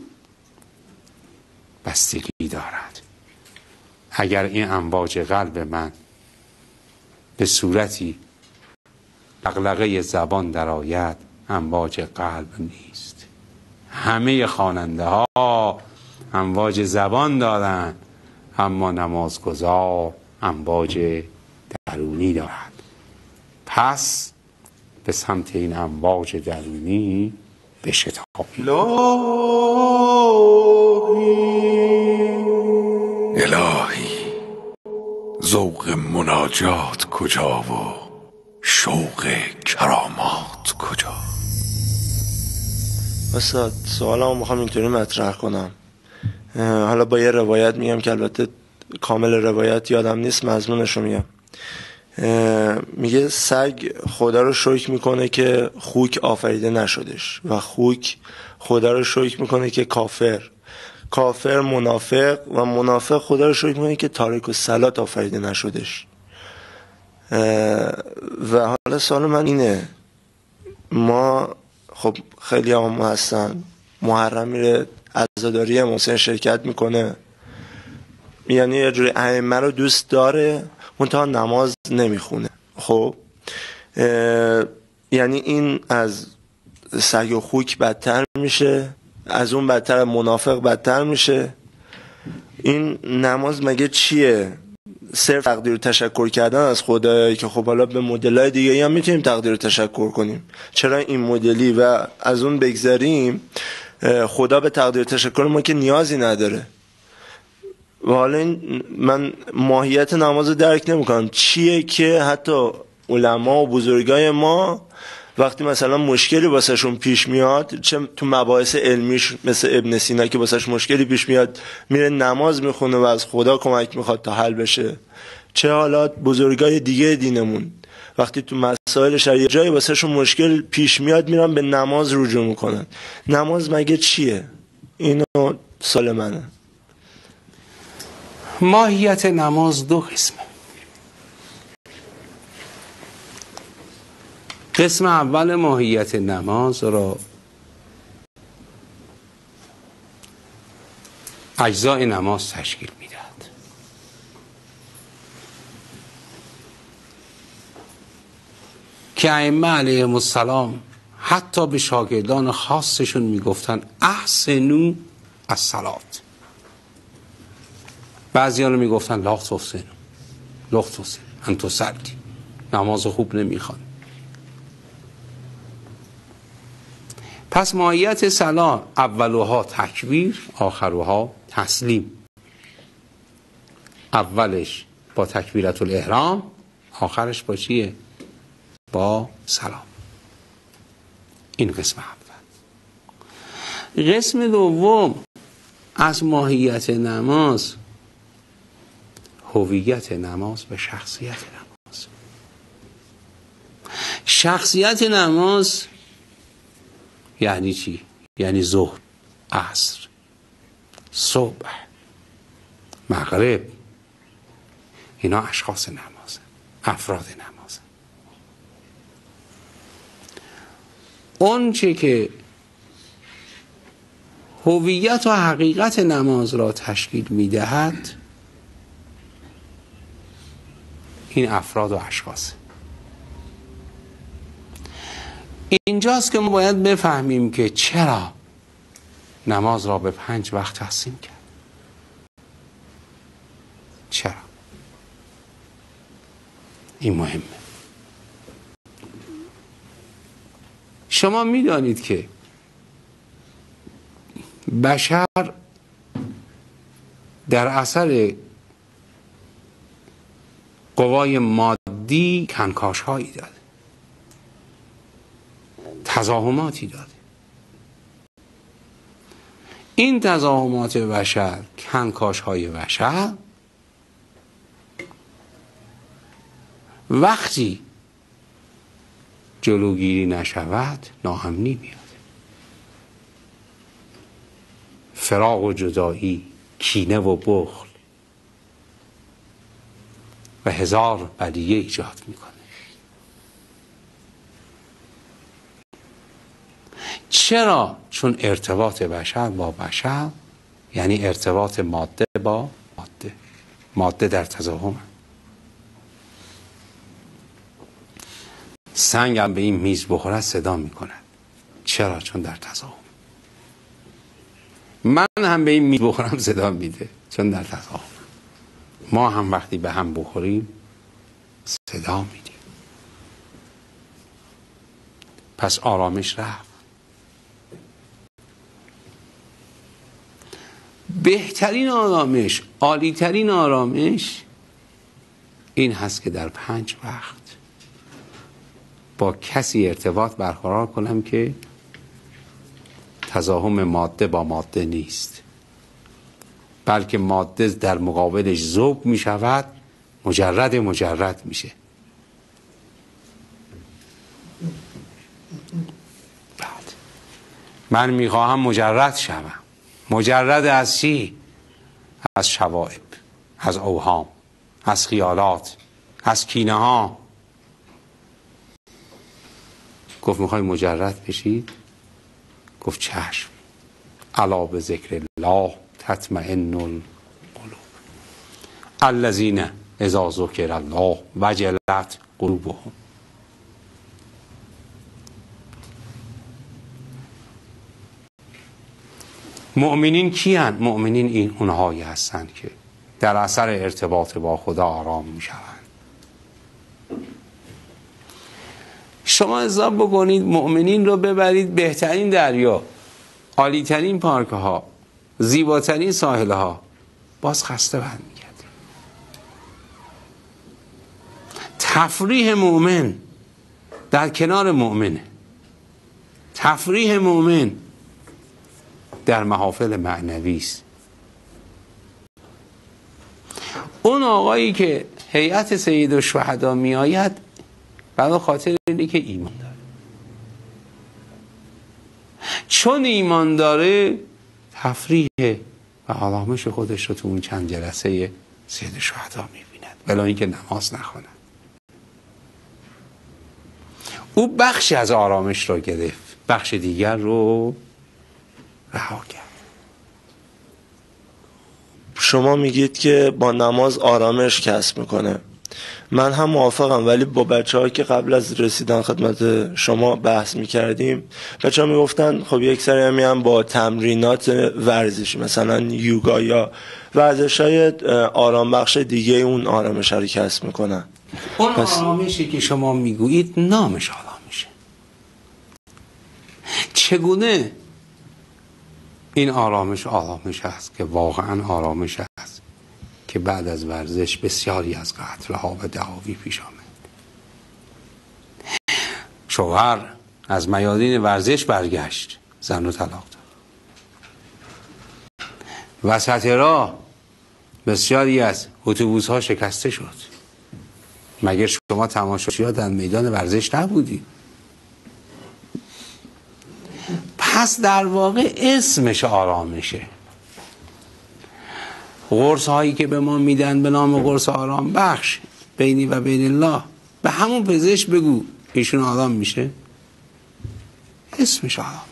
بستگی دارد. اگر این امواج قلب من به صورتی دغدغه زبان درآید، امواج قلب نیست. همه خواننده ها امواج زبان دارند، اما نمازگزار امواج درونی دارد. پس به سمت این امواج درونی بشتابیم. الهی ذوق مناجات کجا و شوق کرامات کجا؟ استاد سوالمو میخوام اینطوری مطرح کنم. حالا با یه روایت میگم که البته کامل روایت یادم نیست، مضمونشو میگم. میگه سگ خدا رو شکر میکنه که خوک آفریده نشدش و خوک خدا رو شکر میکنه که کافر منافق و منافق خدا رو شکر میکنه که تارک الصلات آفریده نشدش. و حالا سوال من اینه، ما خب خیلی هم هستن محرم میره عزاداری محسن شرکت میکنه، یعنی یه جوری ائمه رو دوست داره منتها نماز نمیخونه. خب یعنی این از سگ و خوک بدتر میشه، از اون بدتر منافق بدتر میشه. این نماز مگه چیه؟ صرف تقدیر و تشکر کردن از خدایی که خب حالا به مدل‌های دیگه هم میتونیم تقدیر و تشکر کنیم، چرا این مدلی و از اون بگذاریم؟ خدا به تقدیر و تشکر ما که نیازی نداره. و حالا این من ماهیت نماز رو درک نمیکنم، چیه که حتی علما و بزرگای ما وقتی مثلا مشکلی واسهشون پیش میاد، چه تو مباحث علمیش مثل ابن سینا که واسهش مشکلی پیش میاد میره نماز میخونه و از خدا کمک میخواد تا حل بشه، چه حالا بزرگای دیگه دینمون وقتی تو مسائل شرعی جایی واسهشون مشکل پیش میاد میرن به نماز رجوع میکنن. نماز مگه چیه؟ اینو سوال منه. ماهیت نماز دو قسمه. قسم اول ماهیت نماز را اجزای نماز تشکیل میدهد. که ائمه علیهم السلام حتی به شاگردان خاصشون میگفتن احسنوا الصلاة. بعضی‌ها رو میگفتن لا تحسنوا ان تصلی، نماز خوب نمیخوان. پس ماهیت صلاة اولها تکبیر، آخرها تسلیم. اولش با تکبیرت الاحرام، آخرش با چیه؟ با سلام. این قسم اول. قسم دوم از ماهیت نماز هویت نماز و شخصیت نماز. شخصیت نماز یعنی چی؟ یعنی ظهر، عصر، صبح، مغرب. اینا اشخاص نماز، افراد نماز. اون چه که هویت و حقیقت نماز را تشکیل میدهد این افراد و اشخاص. اینجاست که ما باید بفهمیم که چرا نماز را به 5 وقت تقسیم کرد. چرا؟ این مهمه. شما میدانید که بشر در اثر قوای مادی کنکاش هایی داده، تزاحماتی داده. این تزاحمات بشر، کنکاش های بشر، وقتی جلوگیری نشود ناامنی میاد. فراق و جدایی، کینه و بخل، و هزار بلیه ایجاد میکنه. چرا؟ چون ارتباط بشر با بشر یعنی ارتباط ماده با ماده. ماده در تزاهم. سنگ هم به این میز بخورد صدا میکند. چرا؟ چون در تزاهم. من هم به این میز بخورم صدا میده، چون در تزاهم. ما هم وقتی به هم بخوریم صدا میدیم. پس آرامش رفت. بهترین آرامش، عالیترین آرامش این هست که در 5 وقت با کسی ارتباط برقرار کنم که تزاهم ماده با ماده نیست، بلکه ماده در مقابلش ذوب می شود، مجرد میشه. بعد من می خواهم مجرد شوم. مجرد از چی؟ از شوائب، از اوهام، از خیالات، از کینه ها. گفت میخوای مجرد بشید؟ گفت چشم. الا به ذکر الله تطمئن القلوب الذین اذا ذکر الله وجلت قلوبهم. مؤمنین کیان؟ مؤمنین اونهایی هستند که در اثر ارتباط با خدا آرام میشوند. شما حساب بکنید مؤمنین رو ببرید بهترین دریا، عالیترین پارک ها، زیباترین ساحل ها، باز خسته برمیگرده. تفریح مؤمن در کنار مؤمنه. تفریح مؤمن در محافل معنوی است. اون آقایی که هیئت سید الشهدا می آید برای خاطر اینه که ایمان داره. چون ایمان داره تفریح و آرامش خودش رو تو اون چند جلسه سید الشهدا می بیند، بلا اینکه نماز نخواند. او بخش از آرامش رو گرفت، بخش دیگر رو رها کرد. شما میگید که با نماز آرامش کسب میکنه. من هم موافقم، ولی با بچه‌هایی که قبل از رسیدن خدمت شما بحث میکردیم، بچه‌ها میگفتن خب یک سری هم با تمرینات ورزشی مثلا یوگا یا ورزش‌های آرام بخش دیگه اون آرامش رو کسب میکنن. اون آرامشی که شما میگویید نامش آرامشه. چگونه این آرامش است که واقعا آرامش است که بعد از ورزش بسیاری از قتل‌ها و دعاوی پیش آمد. شوهر از میادین ورزش برگشت، زن رو طلاق داد. وسط راه بسیاری از اتوبوس‌ها شکسته شد. مگر شما تماشاچی‌ها در میدان ورزش نبودید؟ پس در واقع اسمش آرامشه. قرص هایی که به ما میدن به نام قرص آرام بخش بینی و بین الله، به همون پزشک بگو ایشون آرام میشه، اسمش آرام.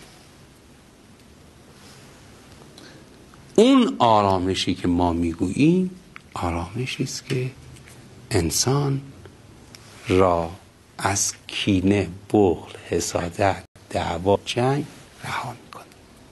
اون آرامشی که ما میگوییم آرامشی است که انسان را از کینه، بخل، حسادت، دعوا، جنگ رها میکنه.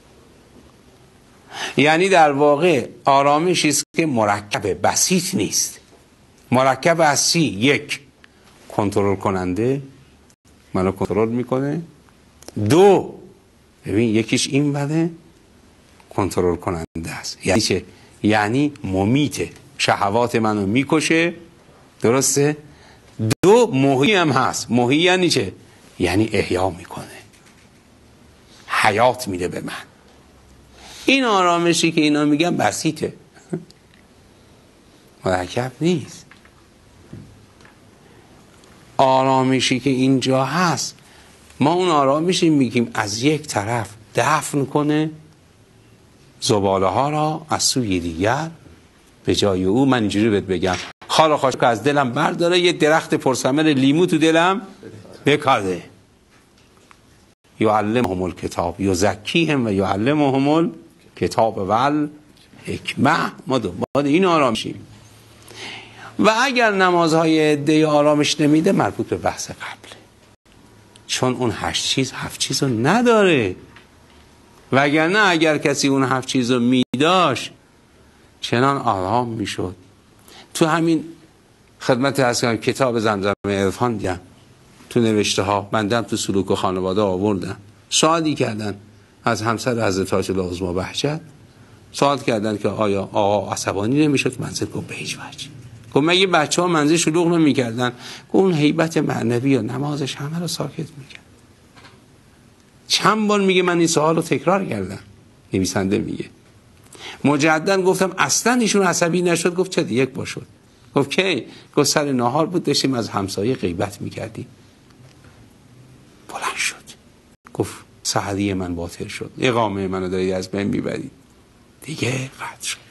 یعنی در واقع آرامشی است که مرکب، بسیط نیست. مرکب از چی؟ یک، کنترل کننده منو کنترل میکنه. دو، ببین یکیش این بده کنترل کننده است. یعنی چه؟ یعنی ممیته، شهوات منو میکشه. درسته؟ دو، محیی هم هست. محیی یعنی چه؟ یعنی احیا میکنه، حیات میده به من. این آرامشی که اینا میگن بسیطه، مرکب نیست. آرامشی که اینجا هست، ما اون آرامشی میگیم از یک طرف دفن کنه زباله ها را، از سوی دیگر به جای او، من اینجوری بهت بگم، خار و خاشاک از دلم برداره، یه درخت پرثمر لیمو تو دلم بکاره. یعلمهم الکتاب یزکیهم و یعلمهم الکتاب و الحکمه. ما دنبال این آرامشیم. و اگر نمازهای عده‌ای آرامش نمیده، مربوط به بحث قبله، چون اون 7 چیز رو نداره. وگرنه اگر کسی اون 7 چیز رو میداشت چنان آرام میشد. تو همین خدمت هستم کتاب زمزمه عرفان دیدم، تو نوشته ها بندم تو سلوک و خانواده آوردن، سوالی کردن از همسر حضرت حاج العظما بهجت، سوال کردن که آیا آقا عصبانی نمیشد؟ منزل گفت به هیچ وجه. گفت مگه بچه ها منزل شلوغ نمیکردن؟ گفت اون هیبت معنوی و نمازش همه رو ساکت میکرد. چند بار میگه من این سوال رو تکرار کردم، نویسنده میگه مجددا گفتم اصلا ایشون عصبی نشد؟ گفت چه یک بار شد. گفت کی؟ گفت سر نهار بود داشتیم از همسایه غیبت میکردیم. بلند شد گفت سحری من باطل شد، اقامه منو دارید از بین میبرید. دیگه قطع شد.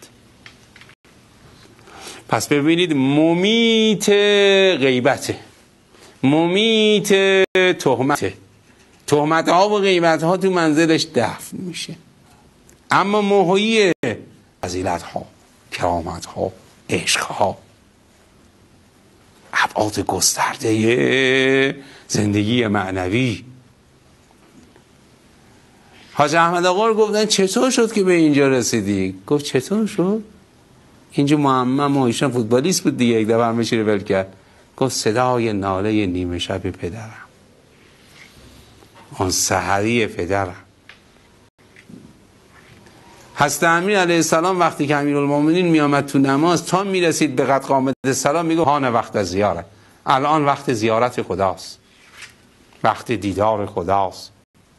پس ببینید ممیت غیبته، ممیت تهمته. تهمت ها و غیبت ها تو منزلش دفن میشه، اما محیی فضیلت ها، کرامت ها، عشق ها، ابعاد گسترده زندگی معنوی. حاج احمد آقا رو گفتن چطور شد که به اینجا رسیدی؟ گفت چطور شد؟ اینجا معمم و ایشان فوتبالیست بود دیگه، یک دفعه همه چی رو ول کرد. گفت صدای ناله نیمه شب پدرم، اون سحری پدرم. حضرت امیر علیه السلام وقتی که امیرالمومنین می آمد تو نماز تا می رسید به قد قامت السلام می گفت هان وقت زیارت، الان وقت زیارت خداست، وقت دیدار خداست.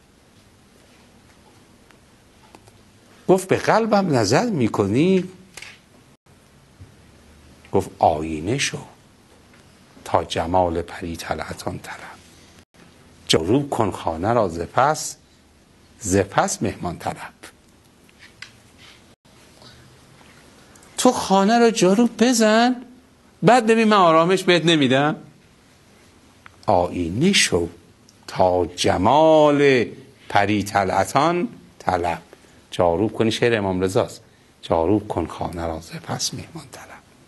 گفت به قلبم نظر می کنی؟ گفت آینه شو تا جمال پری طلعتان طلب، جروب کن خانه را ز پس مهمان طلب. تو خانه را جارو بزن، بعد ببین من آرامش بهت نمیدم. آینه شو تا جمال پری طلعتان طلب. جاروب کنی، شعر امام رضاست، جاروب کن خانه را ز پس مهمان طلب.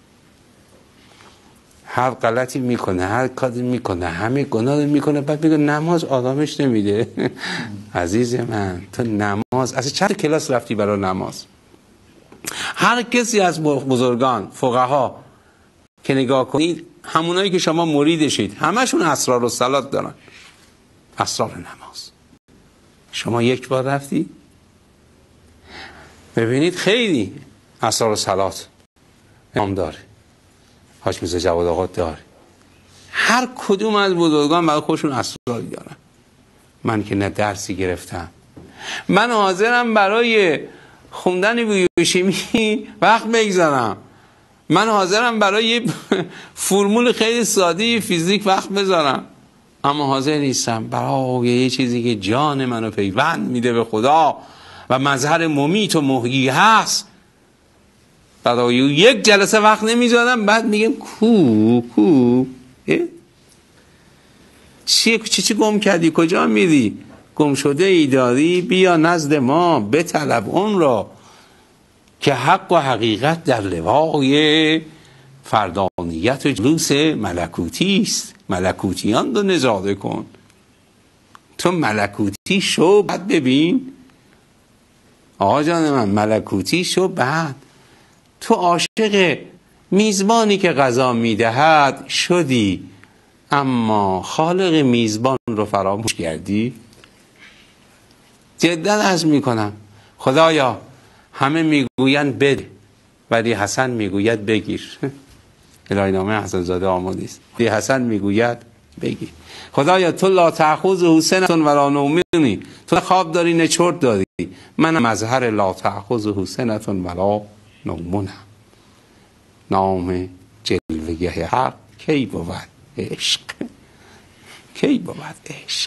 هر غلطی میکنه، هر کاری میکنه، همه گناه رو میکنه، بعد میگه نماز آرامش نمیده. عزیز من تو نماز اصلا چند کلاس رفتی برای نماز؟ هر کسی از بزرگان فقها که نگاه کنید، همونایی که شما مریدشید همشون اسرار الصلات دارن، اسرار نماز. شما یک بار رفتی؟ ببینید خیلی اسرار الصلات امام داره، حاج میرزا جواد آقا داره، هر کدوم از بزرگان برای خودشون اسراری دارن. من که نه درسی گرفتم، من حاضرم برای خوندن بیوشیمی وقت بگذارم، من حاضرم برای فرمول خیلی ساده فیزیک وقت بذارم، اما حاضر نیستم برای یه چیزی که جان منو پیوند میده به خدا و مظهر ممیت و محیی هست برای یک جلسه وقت نمیذارم. بعد میگم کو چی گم کردی؟ کجا میری؟ گم شده ای داری؟ بیا نزد ما بطلب اون را که حق و حقیقت در لوای فردانیت و جلوس ملکوتی است. ملکوتیان رو نزاده کن، تو ملکوتی شو بعد ببین. آقا جان من ملکوتی شو بعد. تو عاشق میزبانی که غذا میدهد شدی، اما خالق میزبان رو فراموش کردی. جدا عرض میکنم خدایا همه میگویند بده ولی حسن میگوید بگیر. الهی نامه حسن زاده آمادی است. حسن میگوید بگیر. خدایا تو لا تأخذه سنة ولا نوم، تو خواب داری نه چرت داری، من مظهر لا تأخذه سنة ولا نوم. نام جلوه حق کی بود عشق، کی بود عشق.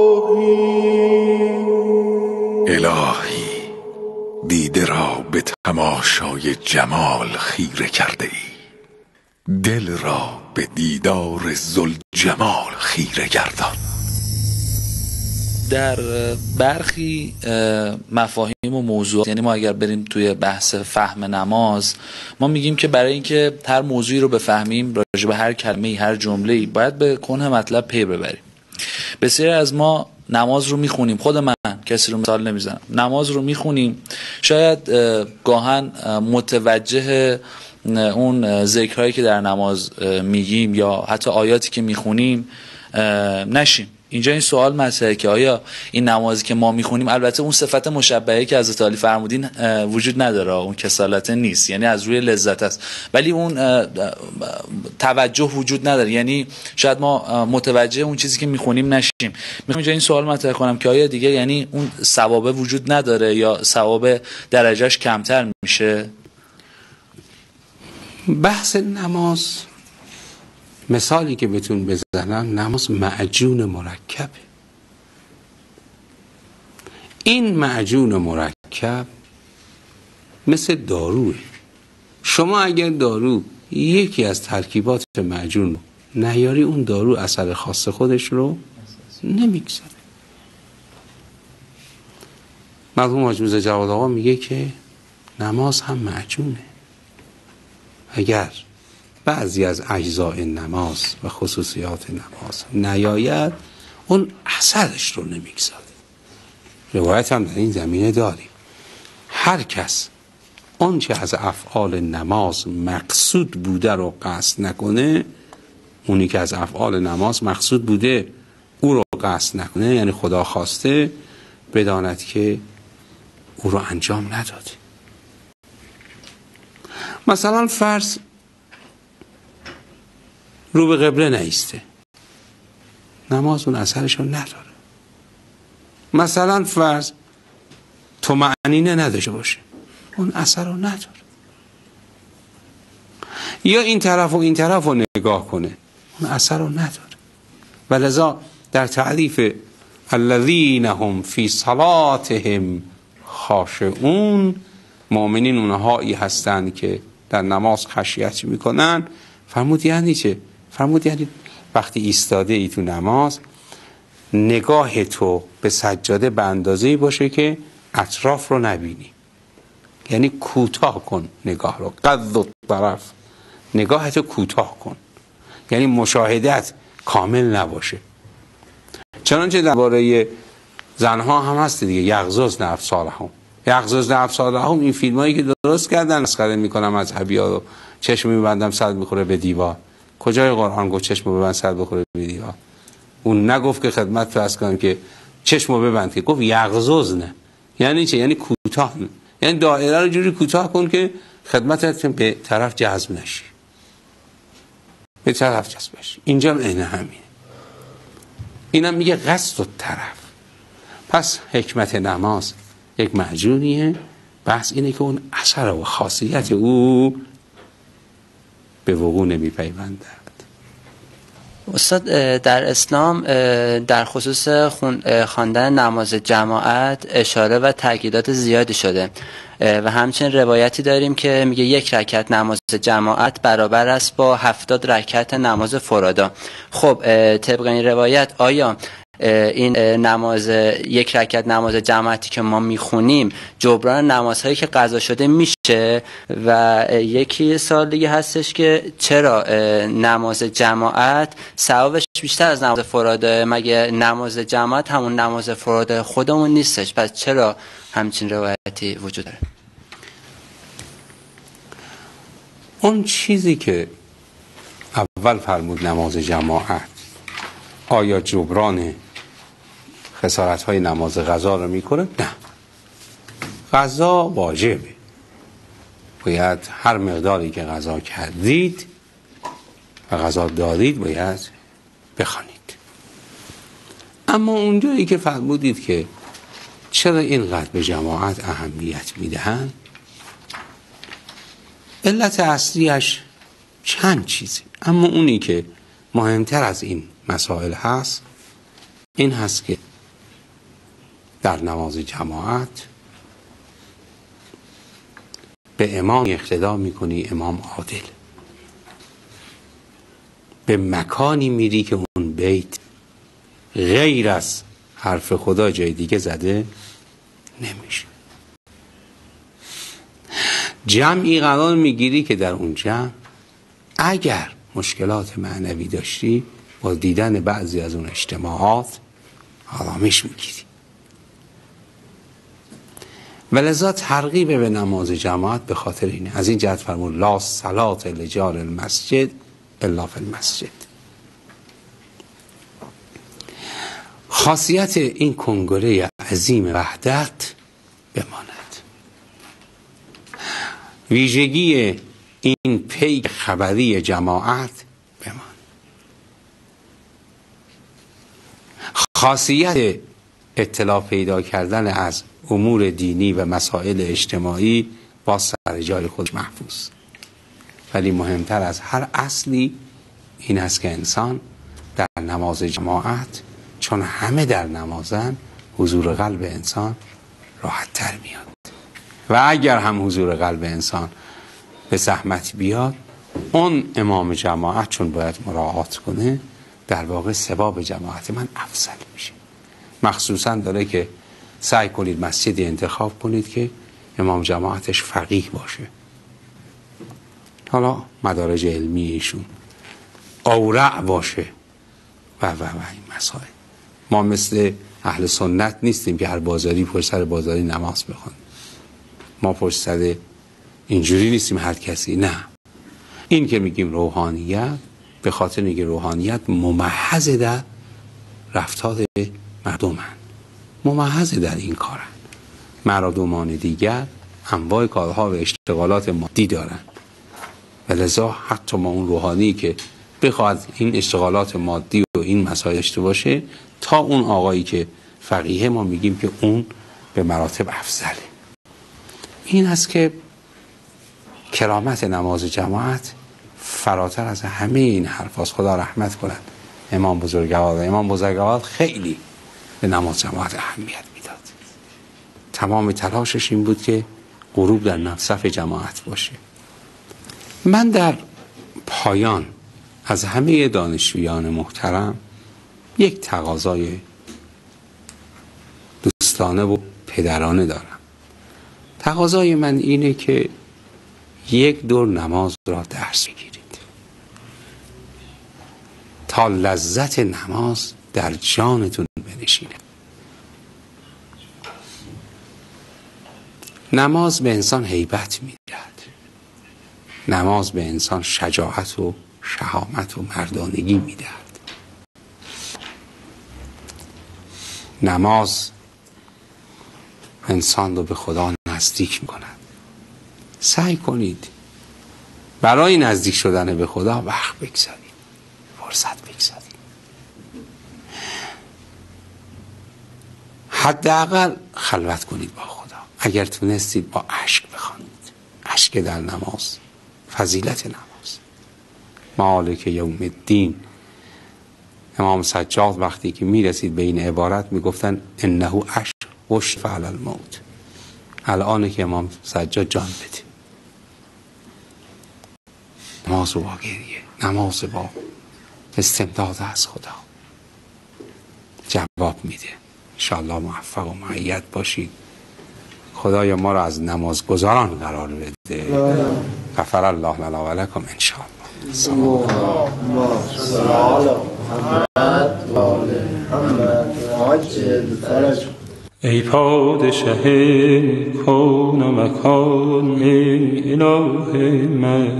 الهی دیده را به تماشای جمال خیره کرده ای، دل را به دیدار ذوالجمال خیره گردان. در برخی مفاهیم و موضوعات، یعنی ما اگر بریم توی بحث فهم نماز، ما میگیم که برای اینکه هر موضوعی رو بفهمیم، راجع به هر کلمه‌ای، هر جمله‌ای، باید به کنه مطلب پی ببریم. بسیاری از ما نماز رو میخونیم، خود من، کسی رو مثال نمیزنم، نماز رو میخونیم، شاید گاهن متوجه اون ذکرهایی که در نماز میگیم یا حتی آیاتی که میخونیم نشیم. اینجا این سوال مطرحه که آیا این نمازی که ما میخونیم، البته اون صفت مشبهه که حضرت علی فرمودین وجود نداره، اون کسالت نیست، یعنی از روی لذت است، ولی اون توجه وجود نداره، یعنی شاید ما متوجه اون چیزی که میخونیم نشیم. میخوام اینجا این سوال مطرح کنم که آیا دیگه یعنی اون ثوابه وجود نداره یا ثواب درجهش کمتر میشه؟ بحث نماز، مثالی که بهتون بزنم، نماز معجون مرکبه. این معجون مرکب مثل داروه. شما اگر دارو یکی از ترکیبات معجون رو نیاری، اون دارو اثر خاص خودش رو نمیگذاره. مرحوم حاج میرزا جواد آقا میگه که نماز هم معجونه. اگر بعضی از اجزاء نماز و خصوصیات نماز نیاید، اون اثرش رو نمیگذاره. روایت هم در این زمینه داریم. هر کس اون چه از افعال نماز مقصود بوده رو قصد نکنه، اونی که از افعال نماز مقصود بوده او رو قصد نکنه، یعنی خدا خواسته، بداند که او رو انجام نداده. مثلا فرض رو به قبله نایسته، نماز اون اثرش رو نداره. مثلا فرض طمأنینه نداشته باشه، اون اثر رو نداره. یا این طرف و این طرف رو نگاه کنه، اون اثر رو نداره. ولذا در تعریف الذین هم فی صلاتهم خاشعون، مؤمنین اونهایی هستند که در نماز خشیت میکنن. فرمود یعنی چه؟ فرمود یعنی وقتی ایستاده ای تو نماز، نگاه تو به سجاده به اندازه‌ای باشه که اطراف رو نبینی، یعنی کوتاه کن نگاه رو، قد الطرف، نگاهتو کوتاه کن، یعنی مشاهدت کامل نباشه. چنانچه درباره زنها هم هست دیگه، یغضضن ابصارهم، یغضضن ابصارهم، این فیلمایی که درست کردن مسخره میکنم از مذهبی‌ها رو، چشم میبندم سر میخوره به دیوار. کجای قرآن گفت چشم ببند سر بخوره به دیوار؟ اون نگفت که خدمت فرض کنم که چشمو ببند، که گفت یغضضن. یعنی چه؟ یعنی کوتاه، یعنی دایره رو جوری کوتاه کن که خدمتت به طرف جذب نشی، به طرف جذب نشی. اینجا عین همینه. اینم میگه قصد الطرف. پس حکمت نماز یک معجونیه، بحث اینه که اون اثر و خاصیت او به وقوع نمیپیوندد. استاد، در اسلام در خصوص خواندن نماز جماعت اشاره و تاکیدات زیادی شده و همچنین روایتی داریم که میگه 1 رکعت نماز جماعت برابر است با 70 رکعت نماز فرادا. خب طبق این روایت آیا این نماز 1 رکعت نماز جماعتی که ما میخونیم جبران نمازهایی که قضا شده میشه؟ و یکی سوال دیگه هستش که چرا نماز جماعت ثوابش بیشتر از نماز فرادا؟ مگه نماز جماعت همون نماز فرادا خودمون نیستش؟ پس چرا همچین روایتی وجود داره؟ اون چیزی که اول فرمود نماز جماعت آیا جبران خسارت‌های نماز قضا رو میکنه؟ نه، قضا واجبه، باید هر مقداری که قضا کردید و قضا دارید باید بخوانید. اما اونجایی که فرمودید که چرا اینقدر به جماعت اهمیت میدهن، علت اصلیش چند چیزی، اما اونی که مهمتر از این مسائل هست این هست که در نماز جماعت به امام اقتدا میکنی امام عادل، به مکانی میری که اون بیت غیر از حرف خدا جای دیگه زده نمیشه، جمعی قرار میگیری که در اون جمع اگر مشکلات معنوی داشتی با دیدن بعضی از اون اجتماعات آرامش میگیری. ولذا ترغیب به نماز جماعت به خاطر اینه. از این جهت فرمود لا صلاة لجار المسجد الا فی المسجد. خاصیت این کنگره عظیم وحدت بماند، ویژگی این پیک خبری جماعت بماند، خاصیت اطلاع پیدا کردن از امور دینی و مسائل اجتماعی با سر جای خود محفوظ. ولی مهمتر از هر اصلی این است که انسان در نماز جماعت، چون همه در نمازن، حضور قلب انسان راحت تر میاد و اگر هم حضور قلب انسان به زحمت بیاد، اون امام جماعت چون باید مراعات کنه، در واقع ثواب جماعت من افضل میشه. مخصوصا داره که سعی کنید مسجدی انتخاب کنید که امام جماعتش فقیه باشه، حالا مدارج علمی ایشون اورع باشه و این مسائل. ما مثل اهل سنت نیستیم که هر بازاری پشت سر بازاری نماز بخونیم، ما پشت سر اینجوری نیستیم هر کسی، نه. این که میگیم روحانیت به خاطر اینکه روحانیت ممحض در رفتار مردمن، ممحض در این کارن. مردمان دیگر انواع کارها و اشتغالات مادی دارن و لذا حتی ما اون روحانی که بخواد این اشتغالات مادی و این مسائل داشته باشه، تا اون آقایی که فقیه ما میگیم که اون به مراتب افضله. این است که کرامت نماز جماعت فراتر از همه این حرف است. خدا رحمت کند امام بزرگوار خیلی به نماز جماعت اهمیت میداد. تمام تلاشش این بود که غروب در صف جماعت باشه. من در پایان از همه دانشجویان محترم یک تقاضای دوستانه و پدرانه دارم. تقاضای من اینه که یک دور نماز را درس بگیرید تا لذت نماز در جانتون بنشینه. نماز به انسان هیبت میدهد، نماز به انسان شجاعت و شهامت و مردانگی میدهد. نماز انسان رو به خدا نزدیک میکند. سعی کنید برای نزدیک شدن به خدا وقت بگذارید، فرصت بگذارید. حداقل خلوت کنید با خدا. اگر تونستید با اشک بخوانید. اشک در نماز فضیلت نماز. مالک یوم الدین امام سجاد وقتی که میرسید به این عبارت میگفتن انه اشک وشف علی الموت. الان که امام سجاد جان بده. نماز با گریه، نماز با استمداد از خدا جواب میده. انشاءالله موفق و مؤید باشید. خدای ما را از نمازگزاران قرار بده. غفر الله لنا و لکم انشاءالله. ای پادشه کون و مکان، ای اله من،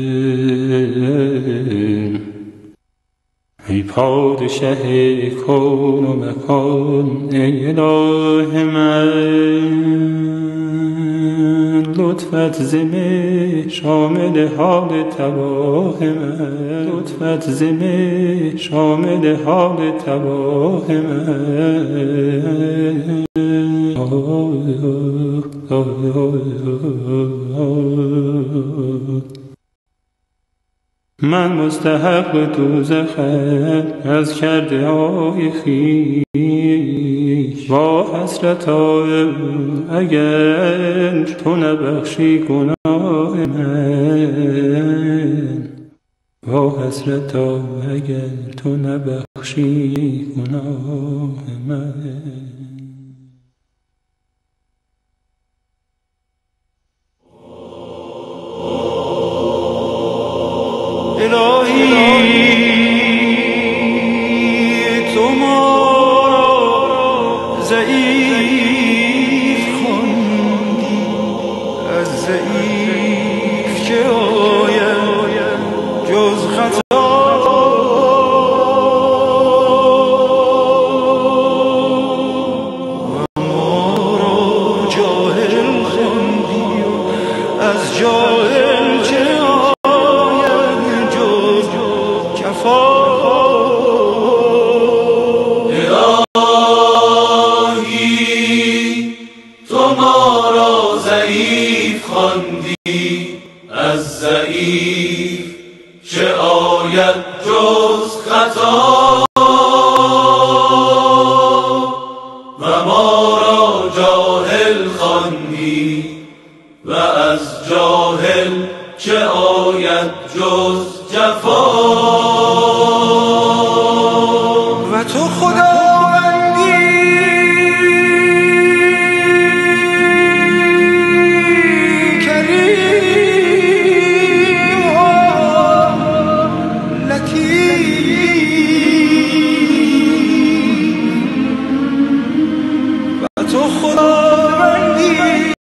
ای پادشه کون و مکان، ای اله من، لطفت زمه شامل حال تباه من، لطفت زمه شامل حال تباه من. من مستحق دوزخم از کرده های خویش، وا حسرتا اگر تو نبخشی گناه من، وا حسرتا اگر تو نبخشی گناه من. الهی تو ما را ضعیف خوندی، از ضعیف که آید جز خطا، و ما را جاهل خوندی، از جاهل که آید جز کفا. از ضعیف چه آید جز خطا، و ما را جاهل خواندی، و از جاهل چه آید جز جفا. و تو خداوندی